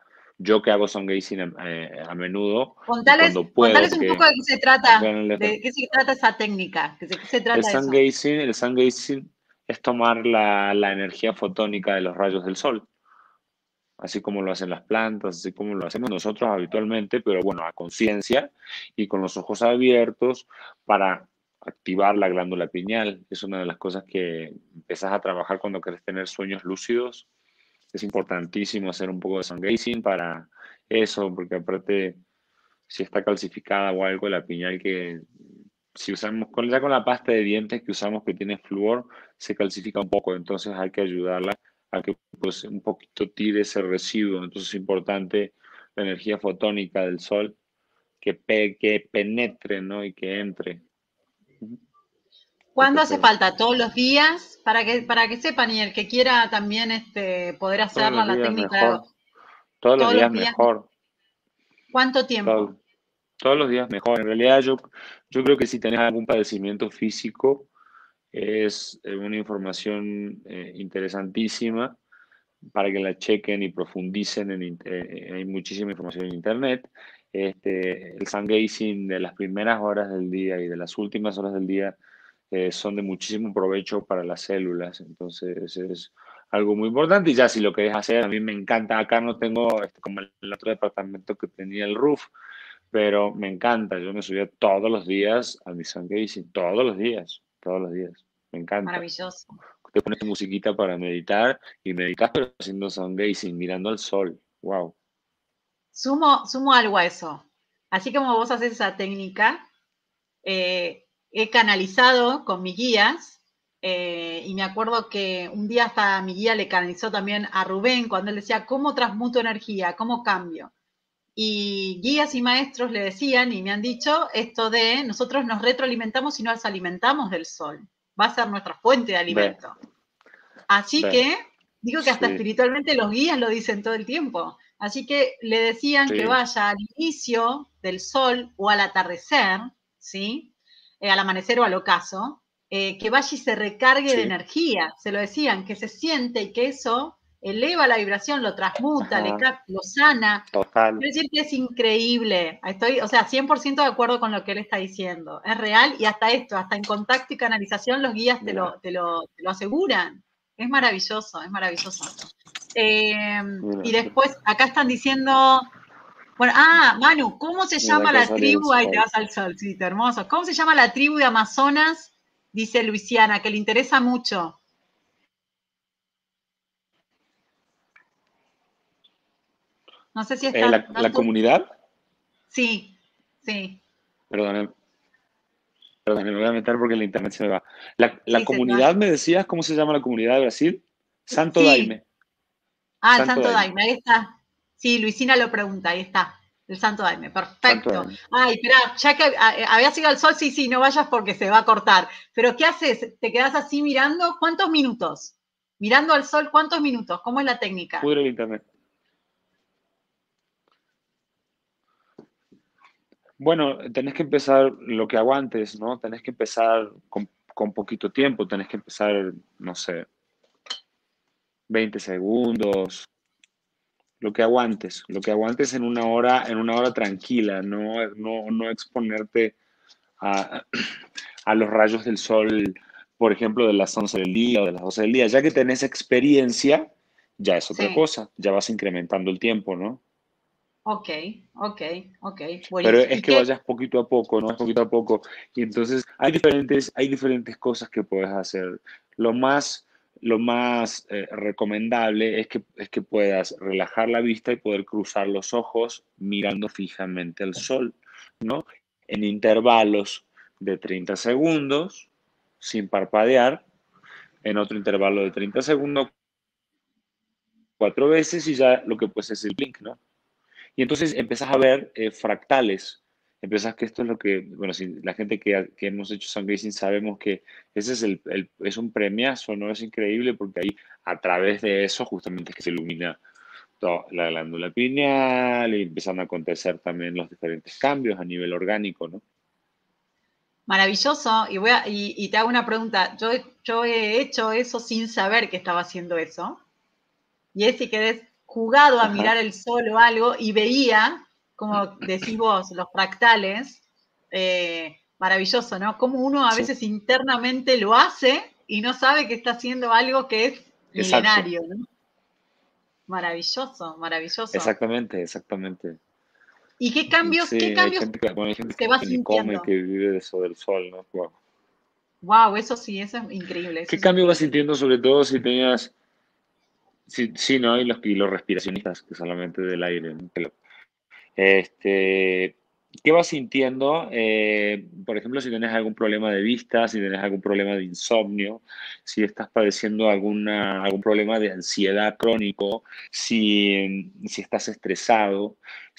yo que hago sun gazing a menudo, y Contales, cuando puedo, contales un porque poco de qué se trata, bueno, de qué se trata esa técnica, de qué se trata eso. el sun gazing es tomar la energía fotónica de los rayos del sol, así como lo hacen las plantas, así como lo hacemos nosotros habitualmente, pero bueno, a conciencia y con los ojos abiertos para activar la glándula pineal. Es una de las cosas que empezás a trabajar cuando querés tener sueños lúcidos. Es importantísimo hacer un poco de sun gazing para eso, porque aparte, si está calcificada o algo, la pineal que si usamos ya con la pasta de dientes que usamos que tiene flúor, se calcifica un poco, entonces hay que ayudarla a que pues un poquito tire ese residuo. Entonces es importante la energía fotónica del sol que penetre, ¿no? Y que entre. Ujú. ¿Cuándo hace Entonces, falta? ¿Todos los días? Para que sepan y el que quiera también poder todos hacerla, los la días técnica, mejor, todos los todos días los días. mejor, ¿Cuánto tiempo? todo- todos los días mejor. En realidad yo creo que si tenés algún padecimiento físico, es una información interesantísima para que la chequen y profundicen. Hay muchísima información en Internet. El sun gazing de las primeras horas del día y de las últimas horas del día son de muchísimo provecho para las células. Entonces es algo muy importante. Y ya si lo querés hacer, a mí me encanta. Acá no tengo como el otro departamento que tenía el roof, pero me encanta. Yo me subía todos los días a mi sun gazing, todos los días, todos los días. Me encanta. Maravilloso. Te pones tu musiquita para meditar y meditas pero haciendo sun gazing, mirando al sol. Wow. Sumo algo a eso. Así como vos haces esa técnica, he canalizado con mis guías y me acuerdo que un día hasta mi guía le canalizó también a Rubén cuando él decía, ¿cómo transmuto energía? ¿Cómo cambio? Y guías y maestros le decían y me han dicho esto de nosotros nos retroalimentamos y nos alimentamos del sol. Va a ser nuestra fuente de Ve, alimento. Así ve. que digo que hasta Sí, espiritualmente los guías lo dicen todo el tiempo. Así que le decían que sí, vaya al inicio del sol o al atardecer, ¿sí? Al amanecer o al ocaso, que vaya y se recargue de sí. energía. Se lo decían, que se siente y que eso eleva la vibración, lo transmuta, Ajá, lo sana. total. Quiero decir que es increíble. Estoy, o sea, 100% de acuerdo con lo que él está diciendo. Es real y hasta esto, hasta en contacto y canalización, los guías Mira, te lo aseguran. Es maravilloso, es maravilloso. Y mira, después, acá están diciendo, bueno, Manu, ¿cómo se mira, llama acá la sale el tribu? Ahí te sol. vas al sol, sí, hermoso. ¿Cómo se llama la tribu de Amazonas? Dice Luisiana, que le interesa mucho. No sé si está. La comunidad, Sí, sí, perdón, perdón, me voy a meter porque el internet se me va. La sí, se te va. comunidad, ¿me decías cómo se llama la comunidad de Brasil? Santo Sí, Daime. el Santo Santo Daime. Daime, ahí está. Sí, Luisina lo pregunta, ahí está. El Santo Daime, Santo perfecto. Daime. Ay, espera, ya que habías ido al sol, sí, sí, no vayas porque se va a cortar. Pero ¿qué haces? ¿Te quedas así mirando? ¿Cuántos minutos? Mirando al sol, ¿cuántos minutos? ¿Cómo es la técnica? Pudre el internet. Bueno, tenés que empezar lo que aguantes, ¿no? Tenés que empezar con poquito tiempo, tenés que empezar, no sé, 20 segundos, lo que aguantes en una hora tranquila, no exponerte a, a los rayos del sol, por ejemplo, de las 11 del día o de las 12 del día. Ya que tenés experiencia, ya es otra Sí, cosa, ya vas incrementando el tiempo, ¿no? ok, ok, ok, Pero buenísimo. es ¿Y que qué? vayas poquito a poco, ¿no? Es poquito a poco. Y entonces hay diferentes cosas que puedes hacer. Lo más, lo más recomendable es que puedas relajar la vista y poder cruzar los ojos mirando fijamente al sol, ¿no? En intervalos de 30 segundos, sin parpadear, en otro intervalo de 30 segundos, 4 veces y ya lo que pues es el blink, ¿no? Y entonces empezás a ver fractales. Empezás que esto es lo que, bueno, si la gente que hemos hecho sun gazing sabemos que ese es, es un premiazo, ¿no? Es increíble porque ahí a través de eso justamente es que se ilumina toda la glándula pineal y empiezan a acontecer también los diferentes cambios a nivel orgánico, ¿no? Maravilloso. Y te hago una pregunta. Yo he hecho eso sin saber que estaba haciendo eso. Y es si querés jugado a Ajá. mirar el sol o algo y veía, como decís vos, los fractales, maravilloso, ¿no? Como uno a Sí, veces internamente lo hace y no sabe que está haciendo algo que es exacto. milenario, ¿no? Maravilloso, maravilloso. Exactamente, exactamente. ¿Y Sí, qué hay cambios gente que, bueno, hay gente se va que ni come, sintiendo? que vive de eso del sol, ¿no? Wow. Wow, eso sí, eso es increíble, eso ¿Qué es cambio vas increíble. sintiendo, sobre todo si tenías, sí, sí, ¿no? Y los respiracionistas, que solamente del aire, ¿no? Este, ¿qué vas sintiendo? Por ejemplo, si tienes algún problema de vista, si tienes algún problema de insomnio, si estás padeciendo algún problema de ansiedad crónico, si estás estresado,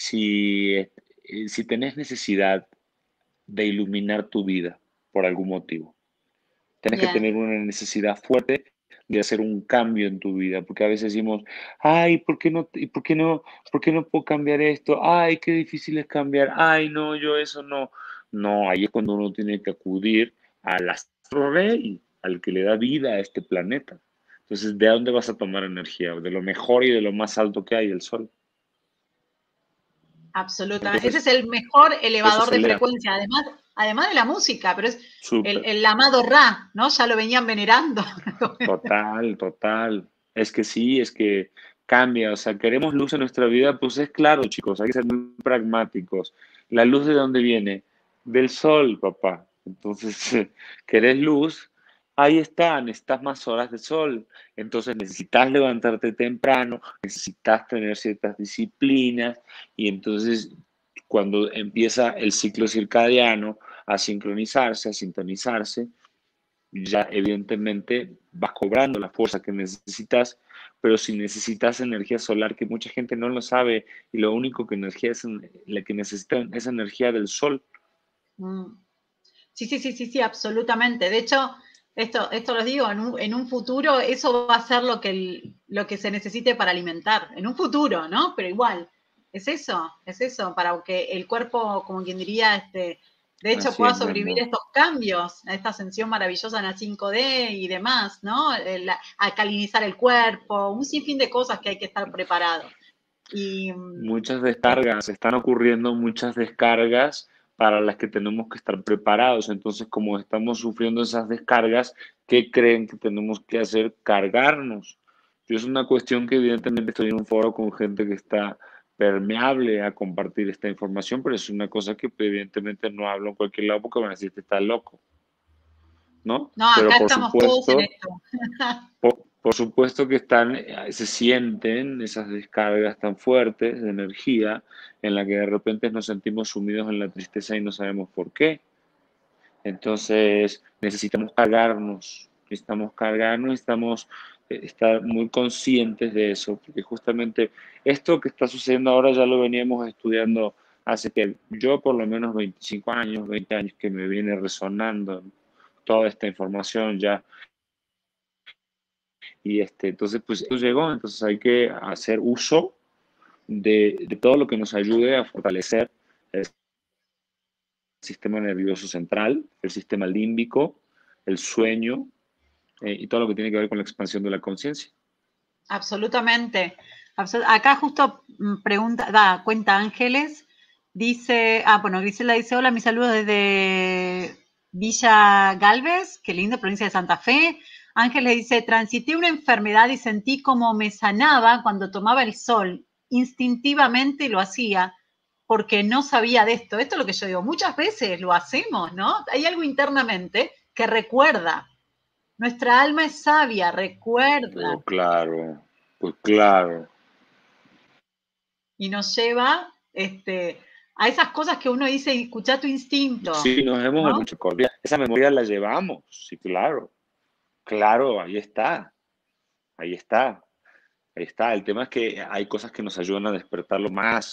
si tenés necesidad de iluminar tu vida por algún motivo. Tienes que Bien, tener una necesidad fuerte de hacer un cambio en tu vida, porque a veces decimos, ay, ¿por qué no, y por qué no puedo cambiar esto? Ay, qué difícil es cambiar. Ay, no, yo eso no. No, ahí es cuando uno tiene que acudir al astro rey, al que le da vida a este planeta. Entonces, ¿de dónde vas a tomar energía? De lo mejor y de lo más alto que hay, el sol. absolutamente. Ese es Entonces, el mejor eso elevador de acelera. frecuencia, además de la música, pero es Súper. el amado Ra, ¿no? Ya lo venían venerando. Total, total. Es que sí, es que cambia. O sea, queremos luz en nuestra vida, pues es claro, chicos, hay que ser muy pragmáticos. ¿La luz de dónde viene? Del sol, papá. Entonces, ¿querés luz? Ahí está, necesitas más horas de sol. Entonces, necesitas levantarte temprano, necesitas tener ciertas disciplinas y entonces, cuando empieza el ciclo circadiano a sincronizarse, a sintonizarse, ya evidentemente vas cobrando la fuerza que necesitas, pero si necesitas energía solar, que mucha gente no lo sabe, y lo único que energía es la que necesitan es energía del sol. Mm. Sí, sí, sí, sí, sí, absolutamente. De hecho, esto lo digo, en un futuro eso va a ser lo que se necesite para alimentar. En un futuro, ¿no? Pero igual, es eso, para que el cuerpo, como quien diría, de hecho Así pueda es, mi sobrevivir amor. estos cambios, a esta ascensión maravillosa en la 5D y demás, ¿no? Alcalinizar el cuerpo, un sinfín de cosas que hay que estar preparado. Y Muchas descargas, están ocurriendo muchas descargas para las que tenemos que estar preparados. Entonces, como estamos sufriendo esas descargas, ¿qué creen que tenemos que hacer? Cargarnos. Yo es una cuestión que evidentemente estoy en un foro con gente que está permeable a compartir esta información, pero es una cosa que evidentemente no hablo en cualquier lado porque van a decir que está loco, ¿no? no, Pero acá estamos todos en esto. por supuesto que se sienten esas descargas tan fuertes de energía en la que de repente nos sentimos sumidos en la tristeza y no sabemos por qué. Entonces necesitamos cargarnos, necesitamos estar muy conscientes de eso, porque justamente esto que está sucediendo ahora ya lo veníamos estudiando hace que yo por lo menos 25 años, 20 años que me viene resonando toda esta información ya. Y entonces, pues eso llegó, entonces hay que hacer uso de todo lo que nos ayude a fortalecer el sistema nervioso central, el sistema límbico, el sueño y todo lo que tiene que ver con la expansión de la conciencia. Absolutamente. Acá justo cuenta Ángeles, dice, bueno, Grisela dice, hola, mis saludos desde Villa Galvez, qué lindo, provincia de Santa Fe. Ángeles dice, transité una enfermedad y sentí como me sanaba cuando tomaba el sol. Instintivamente lo hacía porque no sabía de esto. Esto es lo que yo digo, muchas veces lo hacemos, ¿no? Hay algo internamente que recuerda. Nuestra alma es sabia, recuerda Pero claro, pues claro. y nos lleva a esas cosas que uno dice, escucha tu instinto, Sí, nos hemos ¿no? mucho memoria. Esa memoria la llevamos, sí, claro. Claro, ahí está, ahí está, ahí está. El tema es que hay cosas que nos ayudan a despertarlo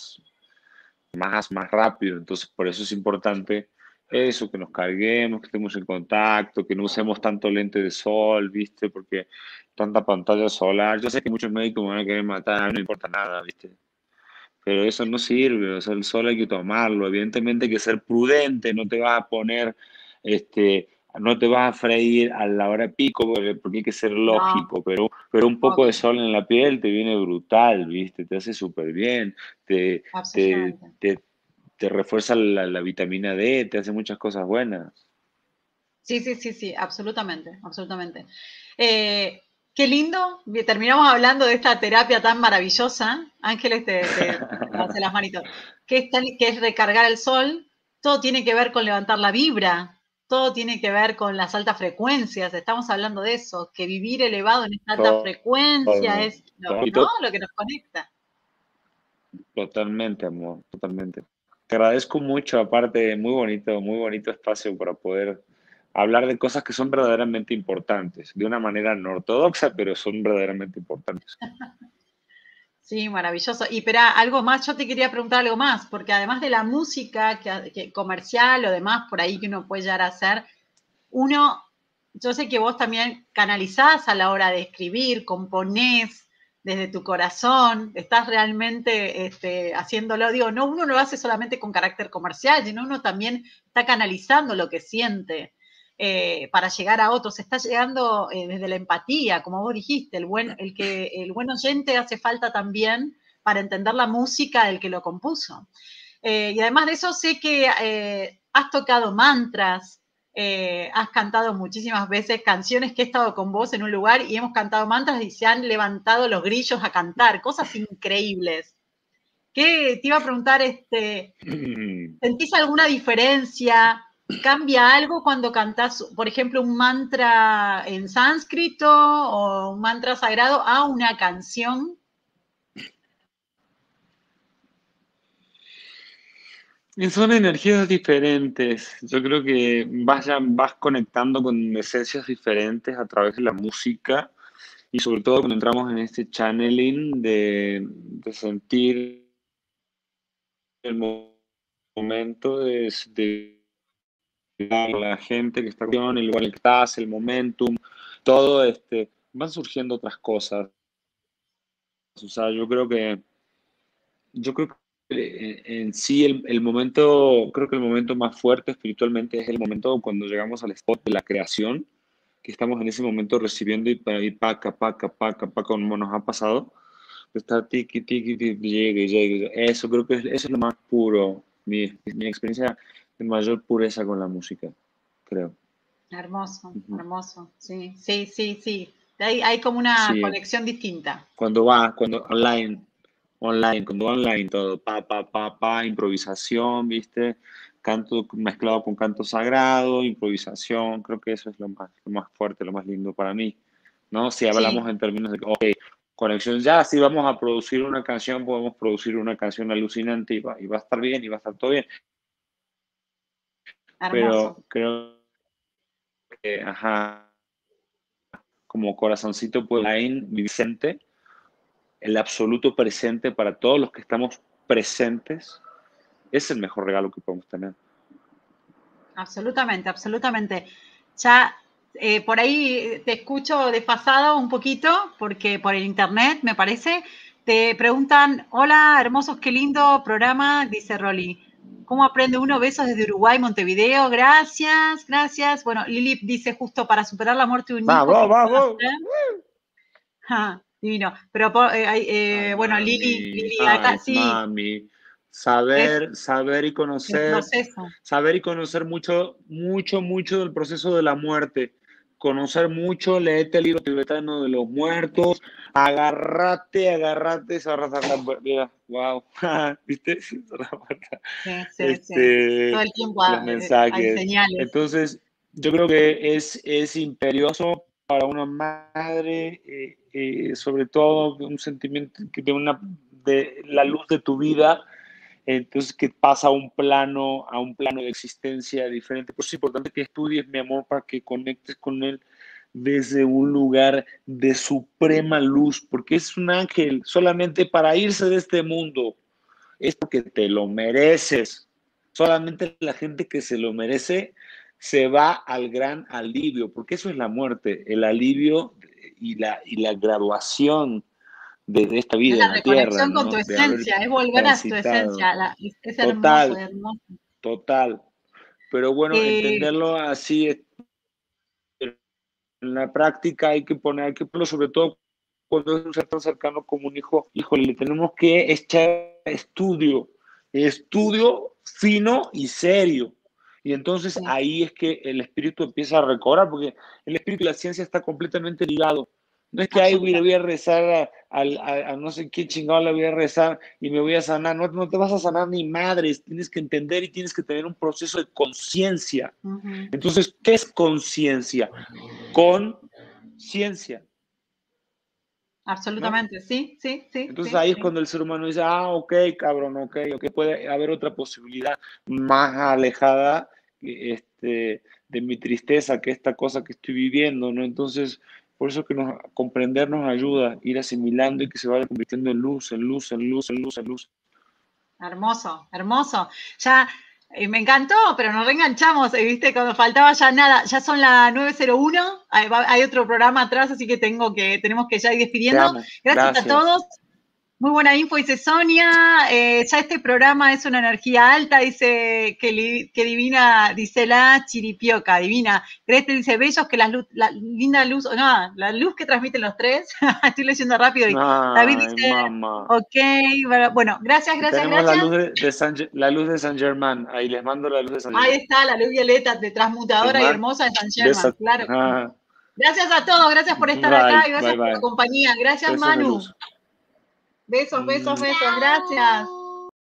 más rápido. Entonces, por eso es importante eso, que nos carguemos, que estemos en contacto, que no usemos tanto lente de sol, ¿viste? Porque tanta pantalla solar. Yo sé que muchos médicos me van a querer matar, a mí no me importa nada, ¿viste? Pero eso no sirve, o sea, el sol hay que tomarlo. Evidentemente hay que ser prudente, no te vas a poner no te vas a freír a la hora pico porque hay que ser No, lógico, pero un poco de obvio, sol en la piel te viene brutal, ¿viste? Te hace súper bien, te, te, absolutamente. te, te refuerza la vitamina D, te hace muchas cosas buenas. Sí, sí, sí, sí, absolutamente, absolutamente. Qué lindo, terminamos hablando de esta terapia tan maravillosa. Ángeles te hace las manitos. Que es recargar el sol. Todo tiene que ver con levantar la vibra. Todo tiene que ver con las altas frecuencias. Estamos hablando de eso, que vivir elevado en esta alta Todo, frecuencia es todo, y ¿no? Lo que nos conecta. totalmente, amor, totalmente. Te agradezco mucho, aparte, muy bonito espacio para poder hablar de cosas que son verdaderamente importantes, de una manera no ortodoxa, pero son verdaderamente importantes. Sí, maravilloso. Y pero algo más, yo te quería preguntar algo más, porque además de la música que comercial o demás por ahí que uno puede llegar a hacer, uno, yo sé que vos también canalizás a la hora de escribir, componés desde tu corazón, estás realmente haciéndolo, digo, no, uno no lo hace solamente con carácter comercial, sino uno también está canalizando lo que siente para llegar a otros, está llegando desde la empatía, como vos dijiste, el buen oyente hace falta también para entender la música del que lo compuso. Y además de eso, sé que has tocado mantras, has cantado muchísimas veces canciones que he estado con vos en un lugar y hemos cantado mantras y se han levantado los grillos a cantar, cosas increíbles. ¿Qué te iba a preguntar, ¿sentís alguna diferencia? ¿Cambia algo cuando cantás, por ejemplo, un mantra en sánscrito o un mantra sagrado a una canción? Y son energías diferentes. Yo creo que vas conectando con esencias diferentes a través de la música y sobre todo cuando entramos en este channeling de sentir el momento de la gente que está en el lugar en el que estás, el momentum, todo van surgiendo otras cosas. O sea, yo creo que en sí el momento, creo que el momento más fuerte espiritualmente es el momento cuando llegamos al spot de la creación, que estamos en ese momento recibiendo y paca, paca, paca, paca, como nos ha pasado, está tiki, tiki, tiki, llegue, llegue. Eso creo que eso es lo más puro, mi experiencia de mayor pureza con la música, creo. Hermoso, Ujú. hermoso. Sí, sí, sí, sí. Hay como una Sí, conexión distinta. cuando cuando online todo, improvisación, ¿viste? Canto mezclado con canto sagrado, improvisación, creo que eso es lo más fuerte, lo más lindo para mí, ¿no? Si hablamos Sí, en términos de, ok, conexión ya, si vamos a producir una canción, podemos producir una canción alucinante y va a estar bien y va a estar todo bien, pero hermoso. creo que, ajá, como corazoncito pues online, Vicente, el absoluto presente para todos los que estamos presentes, es el mejor regalo que podemos tener. Absolutamente, absolutamente. Ya por ahí te escucho desfasado un poquito, porque por el internet, me parece, te preguntan, hola, hermosos, qué lindo programa, dice Rolly. ¿Cómo aprende uno? Besos desde Uruguay, Montevideo. Gracias, gracias. Bueno, Lili dice justo para superar la muerte de un hijo, ¡Vamos, ¿qué puedo vamos! hacer? Ja, divino. Pero Ay, bueno, mami, Lili, acá ay, sí, mami. es el proceso. Saber y conocer mucho, mucho, mucho del proceso de la muerte. Conocer mucho, leerte el libro tibetano de los muertos. Agarrate, cerrar la puerta. Mira, wow, ¿viste? Cerrar la puerta. Sí, sí, sí. Todo Este, el tiempo los hay mensajes. señales. Entonces, yo creo que es imperioso para una madre, sobre todo un sentimiento de la luz de tu vida, entonces que pasa a un plano de existencia diferente. Por eso es importante que estudies, mi amor, para que conectes con él desde un lugar de suprema luz, porque es un ángel solamente para irse de este mundo. Es porque te lo mereces. Solamente la gente que se lo merece se va al gran alivio, porque eso es la muerte, el alivio y la graduación de esta Es vida la en la tierra, reconexión con ¿no? tu De haber esencia, es volver a tu transitado. esencia. Es hermoso, Total, hermoso. total. Pero bueno, Eh, entenderlo así en la práctica hay que ponerlo, sobre todo cuando es un ser tan cercano como un hijo. Híjole, le tenemos que echar estudio fino y serio. Y entonces Sí, ahí es que el espíritu empieza a recobrar, porque el espíritu y la ciencia está completamente ligado. No es que ahí le voy a absolutamente. rezar a no sé qué chingado le voy a rezar y me voy a sanar. No, no te vas a sanar ni madres. Tienes que entender y tienes que tener un proceso de conciencia. Ujú. Entonces, ¿qué es conciencia? Conciencia, ¿no? Absolutamente, sí, sí, sí, Entonces sí, ahí es sí. cuando el ser humano dice, ok, cabrón, ok, puede haber otra posibilidad más alejada de mi tristeza que esta cosa que estoy viviendo, ¿no? Entonces, por eso que comprender nos ayuda, ir asimilando y que se vaya convirtiendo en luz, en luz, en luz, en luz, en luz. Hermoso, hermoso. Ya me encantó, pero nos reenganchamos, ¿viste? Cuando faltaba ya nada, ya son las 9:01, hay otro programa atrás, así que tenemos que ya ir Te despidiendo. amo, Gracias a gracias. todos. Muy buena info, dice Sonia. Ya este programa es una energía alta, dice que divina, dice la chiripioca, divina. Grete dice, bellos que la linda luz, no, la luz que transmiten los tres. Estoy leyendo rápido. Y David Ay, dice, mamá. ok, bueno, gracias, Y gracias, tenemos la gracias. luz la luz de San Germán. Ahí les mando la luz de San Ahí Germán. está la luz violeta de Les transmutadora y mando hermosa de San Germán, besos. claro que sí. Gracias a todos, gracias por estar acá Bye, y bye, gracias por la bye. compañía. Gracias, Besos de Manu. luz. Besos, besos, besos, Chao. gracias.